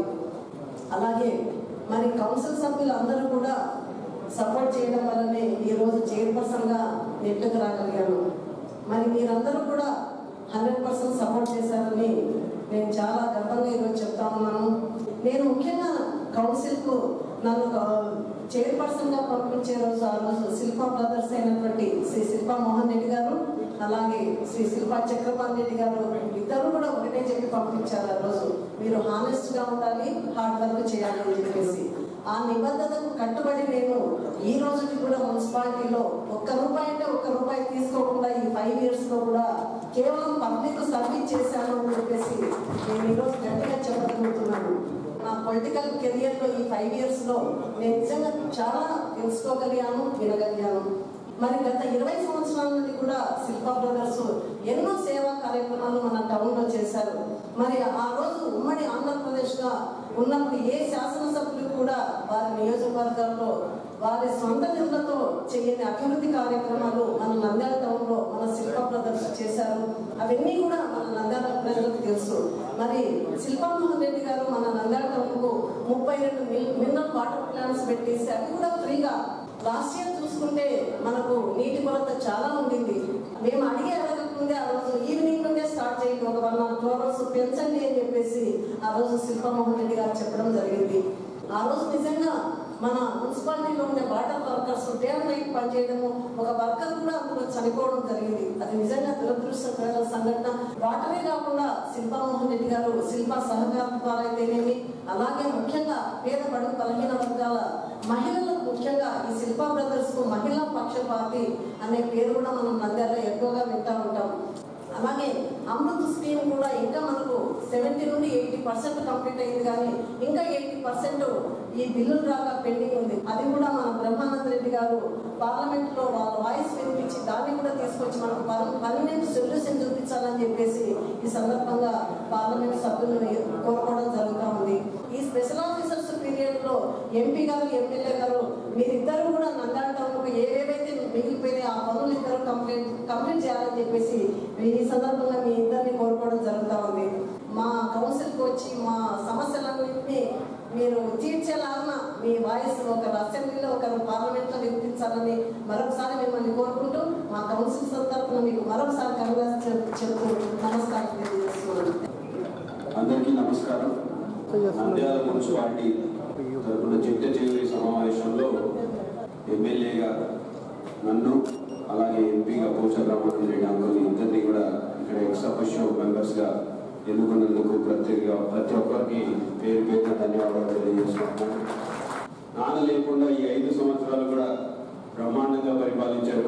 అలాగే మరి కౌన్సిల్ సభ్యులు అందరూ కూడా సపోర్ట్ చేయడం వల్లనే ఈరోజు చైర్పర్సన్గా నెట్టుకు రాగలిగాను. మరి మీరందరూ కూడా హండ్రెడ్ పర్సెంట్ సపోర్ట్ చేశారని నేను చాలా గర్వంగా ఈరోజు చెప్తా ఉన్నాను. నేను ముఖ్యంగా కౌన్సిల్కు నన్ను చైర్పర్సన్గా పంపించే రోజు ఆ రోజు శిల్పా బ్రదర్స్ అయినటువంటి శ్రీ శిల్పా మోహన్ రెడ్డి గారు అలాగే శ్రీ శిల్పా చక్రపాణి రెడ్డి గారు ఇద్దరు కూడా ఒకటే చెప్పి పంపించారు. ఆ రోజు మీరు హానెస్ట్గా ఉండాలి, హార్డ్ వర్క్ చేయాలి అని చెప్పేసి ఆ నిబద్ధతకు కట్టుబడి నేను ఈ రోజుకి కూడా మున్సిపాలిటీలో ఒక్క రూపాయి అంటే ఒక్క రూపాయి తీసుకోకుండా ఈ ఫైవ్ ఇయర్స్లో కూడా కేవలం పబ్లిక్ సర్వీస్ చేశాను అని చెప్పేసి నేను ఈరోజు గట్టిగా చెప్పగలుగుతున్నాను. నా పొలిటికల్ కెరియర్లో ఈ ఫైవ్ ఇయర్స్లో నేను నిజంగా చాలా తెలుసుకోగలిగాను, వినగలిగాను. మరి గత ఇరవై సంవత్సరాల నుండి కూడా శిల్పా బ్రదర్స్ ఎన్నో సేవా కార్యక్రమాలు మన టౌన్లో చేశారు. మరి ఆ రోజు ఉమ్మడి ఆంధ్రప్రదేశ్గా ఉన్నప్పుడు ఏ శాసనసభ్యులు కూడా వారి నియోజకవర్గాల్లో వారి సొంత నిధులతో చేయని అభివృద్ధి కార్యక్రమాలు మన నంద్యాల టౌన్లో మన శిల్పా బ్రదర్స్ చేశారు. అవన్నీ కూడా మన నంద్యాల ప్రజలకు తెలుసు. మరి శిల్పా మోహన్ రెడ్డి గారు మన నంద్యాల టౌన్కు ముప్పై రెండు మినరల్ వాటర్ ప్లాంట్స్ పెట్టేసి అవి కూడా ఫ్రీగా లాస్ట్ ఇయర్ చూసుకుంటే మనకు నీటి కొరత చాలా ఉండింది. మేము అడిగే అడగకముందే ఆ రోజు ఈవినింగ్ నుండే స్టార్ట్ చేయండి, ఒక వన్ ఆర్ టూ అవర్స్ పెంచండి అని చెప్పేసి ఆ రోజు శిల్పా మోహన్ రెడ్డి గారు చెప్పడం జరిగింది. ఆ రోజు నిజంగా మన మున్సిపాలిటీలో ఉండే water workers day and night పనిచేయడము, ఒక వర్కర్ కూడా అందులో చనిపోవడం జరిగింది. అది నిజంగా దురదృష్టకర సంఘటన. వాటరే కాకుండా శిల్పా మోహన్ రెడ్డి గారు శిల్పా సహకారం ద్వారా అయితేనేమి, అలాగే ముఖ్యంగా పేద బడుగు బలహీన వర్గాల మహిళలకు ముఖ్యంగా ఈ శిల్పా బ్రదర్స్ కు మహిళా పక్షపాతి అనే పేరు కూడా మనం నంద్యాలలో ఎక్కువగా వింటూ ఉంటాం. అలాగే అమృత్ స్కీమ్ కూడా ఇంకా మనకు సెవెంటీ నుండి ఎయిటీ పర్సెంట్ కంప్లీట్ అయింది, కానీ ఇంకా ఎయిటీ పర్సెంట్ ఈ బిల్లులు రాగా పెండింగ్ ఉంది. అది కూడా మన బ్రహ్మానంద రెడ్డి గారు పార్లమెంట్ లో వాళ్ళ వాయిస్ వినిపించి దాన్ని కూడా తీసుకొచ్చి మనకు పర్మనెంట్ సొల్యూషన్ చూపించాలని చెప్పేసి ఈ సందర్భంగా పార్లమెంట్ సభ్యులను కోరుకోవడం జరుగుతూ ఉంది. ఈ స్పెషల్ ఆఫీసర్స్ పీరియడ్ లో ఎంపీ గారు ఎమ్మెల్యే గారు మీరిద్దరు కూడా నంద్యాల టౌన్ ఏవేవైతే మిగిలిపోయినాయి ఆ పనులు ఇద్దరు కంప్లీట్ కంప్లీట్ చేయాలని చెప్పేసి ఈ సందర్భంగా మీ ఇద్దరిని కోరుకోవడం జరుగుతూ ఉంది. మా కౌన్సిల్కి వచ్చి మా సమస్యలన్నింటినీ మీరు తీర్చేలాగా మీ వాయిస్ ఒకరు అసెంబ్లీలో ఒకరు పార్లమెంట్లో వినిపించాలని మరొకసారి మిమ్మల్ని కోరుకుంటూ మా కౌన్సిల్ తరఫున మీకు మరొకసారి కంగ్రాట్స్ చెప్తూ నమస్కారం తెలియజేస్తున్నాను. అందరికీ నమస్కారం. నంద్యాల మున్సిపాలిటీ తరఫున చిట్ట చివరి సమావేశంలో ఎమ్మెల్యేగా నన్ను అలాగే ఎంపీగా పోచా బ్రహ్మానంద రెడ్డి అంకుల్ ఇద్దరిని కూడా ఇక్కడ ఎక్స్ అఫీషియల్ మెంబర్స్గా ఎన్నుకున్నందుకు ప్రత్యేక ప్రతి ఒక్కరికి పేరు పేరున ధన్యవాదాలు తెలియజేస్తున్నాను. నాన్న లేకుండా ఈ ఐదు సంవత్సరాలు కూడా బ్రహ్మాండంగా పరిపాలించారు.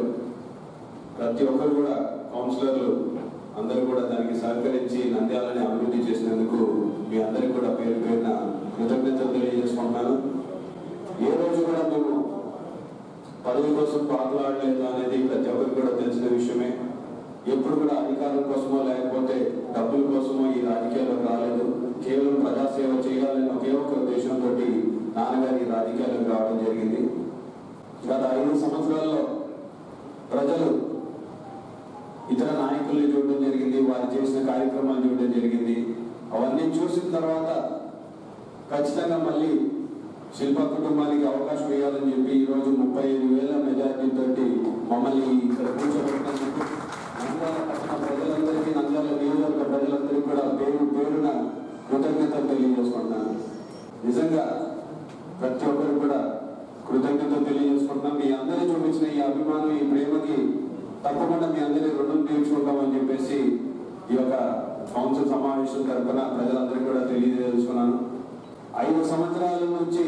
ప్రతి ఒక్కరు కూడా కౌన్సిలర్లు అందరూ కూడా దానికి సహకరించి నంద్యాలని అభివృద్ధి చేసినందుకు మీ అందరికీ కూడా పేరు పేరున కృతజ్ఞతలు తెలియజేసుకుంటున్నాను. ఏ రోజు కూడా మేము పదవి కోసం పాటలాడలేదు అనేది ప్రతి ఒక్కరికి కూడా తెలిసిన విషయమే. ఎప్పుడు కూడా అధికారం కోసమో లేకపోతే డబ్బుల కోసమో ఈ రాజకీయాలకు రాలేదు. కేవలం ప్రజాసేవ చేయాలని ఒకే ఒక ఉద్దేశంతో నాన్నగారి రాజకీయాలకు రావడం జరిగింది. గత ఐదు సంవత్సరాల్లో ప్రజలు ఇతర నాయకుల్ని చూడడం జరిగింది, వారు చేసిన కార్యక్రమాలు చూడడం జరిగింది. అవన్నీ చూసిన తర్వాత ఖచ్చితంగా మళ్ళీ శిల్ప కుటుంబానికి అవకాశం ఇవ్వాలని చెప్పి ఈరోజు ముప్పై ఐదు వేల మెజార్టీతో మమ్మల్ని ఇక్కడ కూర్చోబెట్టినందుకు నంద్యాల పట్టణ ప్రజలందరికీ, నంద్యాల నియోజకవర్గ ప్రజలందరికీ కూడా పేరు పేరున కృతజ్ఞతలు తెలియజేసుకుంటున్నాను. నిజంగా ప్రతి ఒక్కరు కూడా కృతజ్ఞతలు తెలియజేసుకుంటున్నాం. మీ అందరూ చూపించిన ఈ అభిమానం, ఈ ప్రేమకి తప్పకుండా మీ అందరి రుణం తీర్చుకుంటామని చెప్పేసి ఈ యొక్క కౌన్సిల్ సమావేశం తరఫున ప్రజలందరికీ కూడా తెలియజేసుకున్నాను. ఐదు సంవత్సరాల నుంచి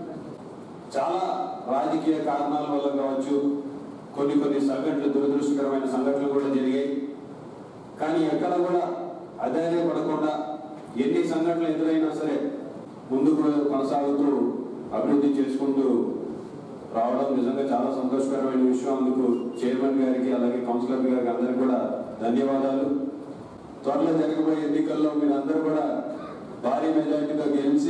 చాలా రాజకీయ కారణాల వల్ల కావచ్చు, కొన్ని కొన్ని సంఘటనలు, దురదృష్టకరమైన సంఘటనలు కూడా జరిగాయి. కానీ ఎక్కడ కూడా అధైర్యపడకుండా ఎన్ని సంఘటనలు ఎదురైనా సరే ముందుకు కొనసాగుతూ అభివృద్ధి చేసుకుంటూ రావడం నిజంగా చాలా సంతోషకరమైన విషయం. అందుకు చైర్మన్ గారికి అలాగే కౌన్సిలర్ గారికి అందరికీ కూడా ధన్యవాదాలు. త్వరలో జరగబోయే ఎన్నికల్లో మీరందరూ కూడా భారీ మెజార్టీతో గెలిచి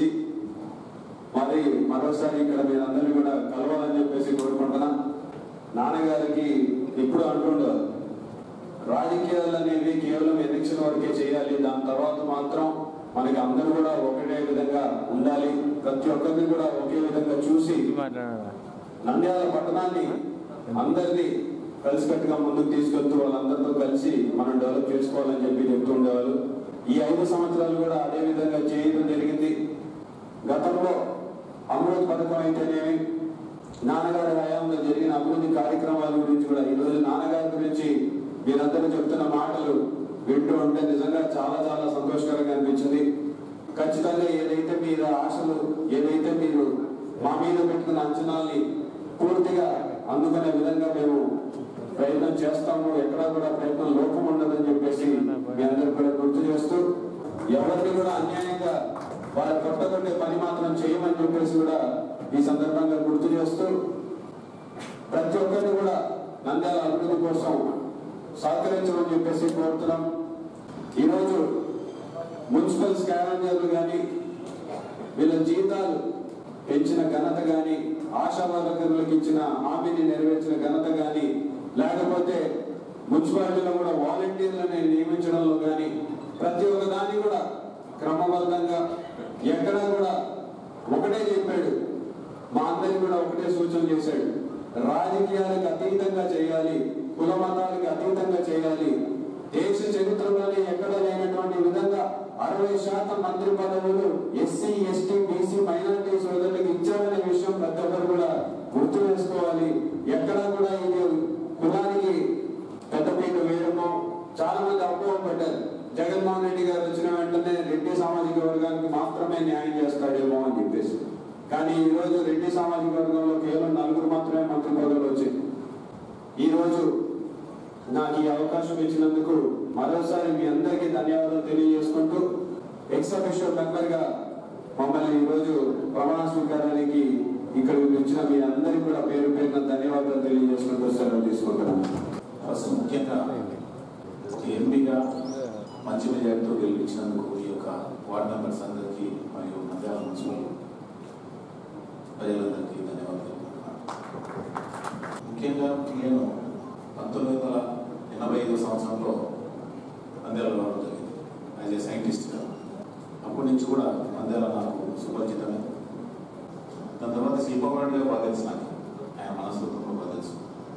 మరి మరోసారి ఇక్కడ మీరందరూ కూడా కలవాలని చెప్పేసి కోరుకుంటున్నా. నాన్నగారికి ఇప్పుడు అంటుండదు, రాజకీయాలు అనేవి కేవలం ఎలక్షన్ వరకే చేయాలి, దాని తర్వాత మాత్రం మనకి అందరూ కూడా ఒకటే విధంగా ఉండాలి, ప్రతి ఒక్కరిని కూడా ఒకే విధంగా చూసి నంద్యాల పట్టణాన్ని అందరినీ కలిసికట్టుగా ముందుకు తీసుకెళ్తూ వాళ్ళందరితో కలిసి మనం డెవలప్ చేసుకోవాలని చెప్పి చెప్తూ ఉండేవాళ్ళు. ఈ ఐదు సంవత్సరాలు కూడా అదే విధంగా చేయడం జరిగింది. గతంలో అమృత్ పథకం అయితేనేమి, నాన్నగారి హయాంలో జరిగిన అభివృద్ధి కార్యక్రమాల గురించి కూడా ఈరోజు నాన్నగారి గురించి మీరందరూ చెప్తున్న మాటలు వింటూ ఉంటే నిజంగా చాలా చాలా సంతోషకరంగా అనిపించింది. ఖచ్చితంగా ఏదైతే మీరు ఆశలు, ఏదైతే మీరు మా మీద పెట్టుకున్న అంచనాల్ని పూర్తిగా అందుకునే విధంగా మేము ప్రయత్నం చేస్తాము. ఎక్కడా కూడా ప్రయత్నం లోపం ఉండదని చెప్పేసి మీ అందరూ కూడా గుర్తు చేస్తూ, ఎవరిని కూడా అన్యాయంగా వాళ్ళ కొట్టగొట్టే పని మాత్రం చేయమని చెప్పేసి కూడా ఈ సందర్భంగా గుర్తు చేస్తూ, ప్రతి ఒక్కరిని కూడా నంద్యాల అభివృద్ధి కోసం సహకరించమని చెప్పేసి కోరుతున్నాం. ఈరోజు మున్సిపల్ స్కావెంజర్లు కానీ, వీళ్ళ జీతాలు పెంచిన ఘనత కానీ, ఆశా వర్కర్లకు ఇచ్చిన హామీని నెరవేర్చిన ఘనత కానీ, లేకపోతే మున్సిపాలిటీలో కూడా వాలంటీర్లను నియమించడంలో కానీ, ప్రతి ఒక్క దాన్ని కూడా క్రమబద్ధంగా ఎక్కడా కూడా ఒకటే చెప్పాడు, మా అందరికి కూడా ఒకటే సూచన చేశాడు, రాజకీయాలకు అతీతంగా చేయాలి, కుల మతాలకు అతీతంగా చేయాలి. దేశ చరిత్రలోనే ఎక్కడ లేనటువంటి విధంగా అరవై శాతం మంత్రి పదవులు ఎస్సీ, ఎస్టీ, బీసీ, మైనారిటీ సోదరులకు ఇచ్చారనే విషయం ప్రతి ఒక్కరు కూడా గుర్తు వేసుకోవాలి. ఎక్కడా కూడా ఇది కులానికి పెద్దపీట వేయడమో, చాలా మంది అపోహపడ్డారు, జగన్మోహన్ రెడ్డి గారు వచ్చిన వెంటనే రెడ్డి సామాజిక వర్గానికి మాత్రమే న్యాయం చేస్తాడేమో అని చెప్పేసి. కానీ ఈ రోజు రెడ్డి సామాజిక వర్గంలో కేవలం నలుగురు మాత్రమే మంత్రి పదవులు వచ్చింది. ఈ రోజు నాకు ఈ అవకాశం ఇచ్చినందుకు మరోసారి మీ అందరికీ ధన్యవాదాలు తెలియజేసుకుంటూ, ఎక్స్ అఫీషియల్ మెంబర్ గా మమ్మల్ని ఈ రోజు ప్రమాణ స్వీకారానికి ఇక్కడ వచ్చిన మీ అందరికీ కూడా పేరు పేరున ధన్యవాదాలు తెలియజేసుకుంటూ సెలవు తీసుకుంటున్నాను. అసలు ముఖ్యంగా ఒక ఎంపీగా మంచి మెజార్టీతో గెలిపించినందుకు ఈ యొక్క వార్డు మెంబర్స్ అందరికీ మరియు నంద్యాల మున్సిపల్ ప్రజలందరికీ ధన్యవాదాలు. ముఖ్యంగా నేను పంతొమ్మిది వందల ఎనభై ఐదు సంవత్సరంలో నంద్యాల రావడం జరిగింది యాజ్ ఏ సైంటిస్ట్గా. అప్పటి నుంచి కూడా నంద్యాల నాకు సుపరిచితమే. దాని తర్వాత శిల్పకుమారుడిగా బాగా తెలుసు, నాకు ఆయన మనస్తత్వంలో బాగా తెలుసు.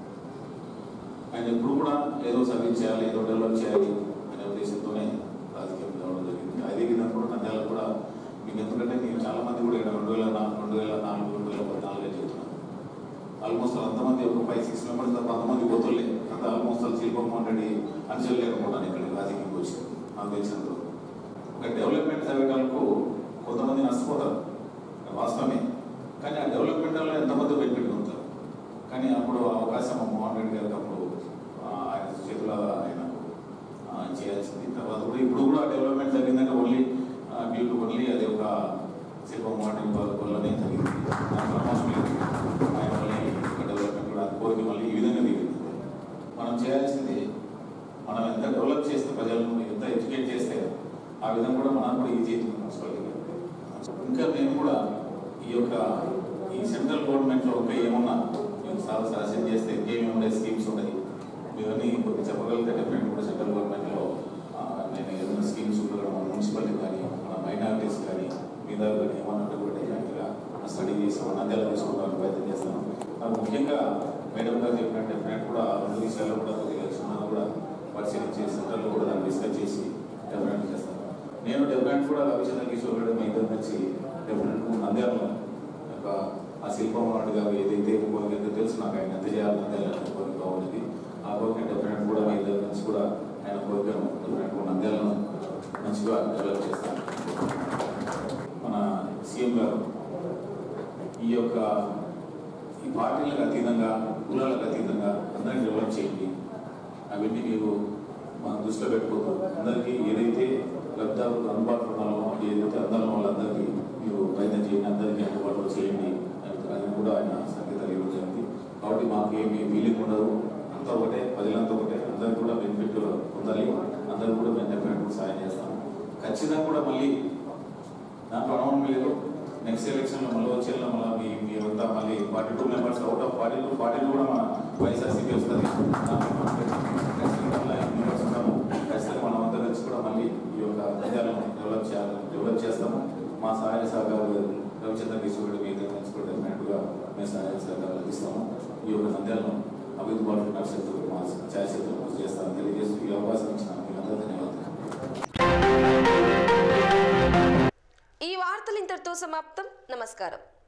ఆయన ఎప్పుడు కూడా ఏదో సర్వీస్ చేయాలి, ఏదో డెవలప్ చేయాలి అనే ఉద్దేశంతోనే రాజకీయం రావడం జరిగింది. అదే విధంగా నంద్యాల కూడా మీకు ఎందుకంటే మీరు చాలా మంది కూడా ఇక్కడ రెండు వేల నాలుగు రెండు వేల నాలుగు రెండు వేల పద్నాలుగు చెప్తున్నారు. ఆల్మోస్ట్ అంతమంది ఒక ఫైవ్ సిక్స్ మెంబర్స్ తప్ప అంతమంది పోతులే అంత ఆల్మోస్ట్ అది శిల్పమోహన్ రెడ్డి అనుచరులు లేకపోవడానికి ఇక్కడ రాజకీయంకి వచ్చారు. నాకు తెలిసినంత ఒక డెవలప్మెంట్ జరగడానికి కొంతమంది నష్టపోతారు, వాస్తవమే. కానీ ఆ డెవలప్మెంట్ వల్ల ఎంతమంది బెనిఫిట్ ఉంటారు. కానీ అప్పుడు అవకాశం మోహన్ రెడ్డి గారికి అప్పుడు ఆయన చేతుల ఆయన చేయాల్సింది. తర్వాత కూడా ఇప్పుడు కూడా డెవలప్మెంట్ జరిగిందంటే ఓన్లీ డ్యూ టు ఓన్లీ అది ఒక శిల్పమోహన్ రెడ్డి వల్లనే జరిగింది. ప్రమోషన్ ఆయన వల్ల డెవలప్మెంట్ కూడా కోరిక మళ్ళీ ఈ విధంగా దిగింది. మనం చేయాల్సింది, మనం ఎంత డెవలప్ చేస్తే ప్రజలను ఎంత ఎడ్యుకేట్ చేస్తే ఆ విధంగా కూడా మనం కూడా ఈజీ అవుతుంది మున్సిపాలిటీ. ఇంకా మేము కూడా ఈ యొక్క ఈ సెంట్రల్ గవర్నమెంట్లో ఒక ఏమన్నా మీకు చాలా సజెషన్ చేస్తే ఇంకేమేమి ఉండే స్కీమ్స్ ఉన్నాయి ఇవన్నీ కొద్దిగా చెప్పగలిగితే డెఫినెట్ కూడా సెంట్రల్ గవర్నమెంట్లో నేను ఏదైనా స్కీమ్స్ ఉండడం మన మున్సిపాలిటీ కానీ మన మైనారిటీస్ కానీ మీద కానీ ఏమన్నా చేస్తాము, నంద్యాల తీసుకోవడానికి ప్రయత్నం చేస్తాము. అది ముఖ్యంగా మేడం గారు చెప్పినట్టు డెఫినెట్ కూడా రెండు విషయాల్లో కూడా కొద్దిగా క్షుణ్ణంగా కూడా పరిశీలించి సెంటర్లో కూడా దాన్ని డిస్కస్ చేసి డెఫినెట్ చేస్తాను. నేను డెఫినెట్ కూడా రవిచంద్ర కిషోర్ రెడ్డి మా ఇద్దరు వచ్చి డెఫినెట్ నంద్యాలలో ఒక ఆ శిల్పం నాడు గారు ఏదైతే కోరిక తెలుసు నాకు ఆయన ఎంత చేయాలి నంద్యాల కోరిక బాగుంది. ఆ కోరిక డెఫినెట్ కూడా మా ఇద్దరు నుంచి కూడా ఆయన కోరికను డెఫినెట్ కూడా నంద్యాలను మంచిగా డెవలప్ చేస్తాను. మన సీఎం గారు ఈ యొక్క ఈ పార్టీలకు అతీతంగా కులాలకు అతీతంగా అందరినీ డెవలప్ చేయండి. అవన్నీ మీరు మన దృష్టిలో పెట్టుకోవద్దు. అందరికీ ఏదైతే లబ్ధాలు అందుబాటులో ఉన్నామో ఏదైతే అందాలో వాళ్ళందరికీ మీరు ప్రయత్నం చేయండి, అందరికీ అందుబాటులో చేయండి అని కూడా ఆయన సంకేతాలు ఇవ్వజేయండి. కాబట్టి మాకు ఏమి ఫీలింగ్ ఉండదు, అంతా ఒకటే, ప్రజలంతా ఒకటే, అందరికీ కూడా బెనిఫిట్ పొందాలి, అందరూ కూడా మేము డెఫినెట్ సాయం చేస్తాము. ఖచ్చితంగా కూడా మళ్ళీ దాంట్లో అనుమానం లేదు. నెక్స్ట్ ఎలక్షన్లో మళ్ళీ వచ్చేలా మళ్ళీ మీ మీరంతా మళ్ళీ forty two members out of forty two forty two కూడా మన వైఎస్ఆర్సీపీ వస్తుంది. మెంబర్స్ ఉంటాము. ఖచ్చితంగా మనం అంతా కలిసి కూడా మళ్ళీ ఈ యొక్క నంద్యాలను డెవలప్ చేయాలి డెవలప్ చేస్తాము. మా సహాయ సహకారాలు రవిచంద్ర కిషోర్ రెడ్డి మీద నుంచి కూడా డెఫినెట్గా మేము సహాయ సహకారాలు ఇస్తాము. ఈ యొక్క నంద్యాలను అభివృద్ధి బాటు నడిచేందుకు మా ఛాయశక్తులు కృషి చేస్తామని తెలియజేస్తూ ఈ అవకాశం ఇచ్చిన మీకు అందరూ ధన్యవాదాలు. ఈ వార్తలు ఇంతటితో సమాప్తం. నమస్కారం.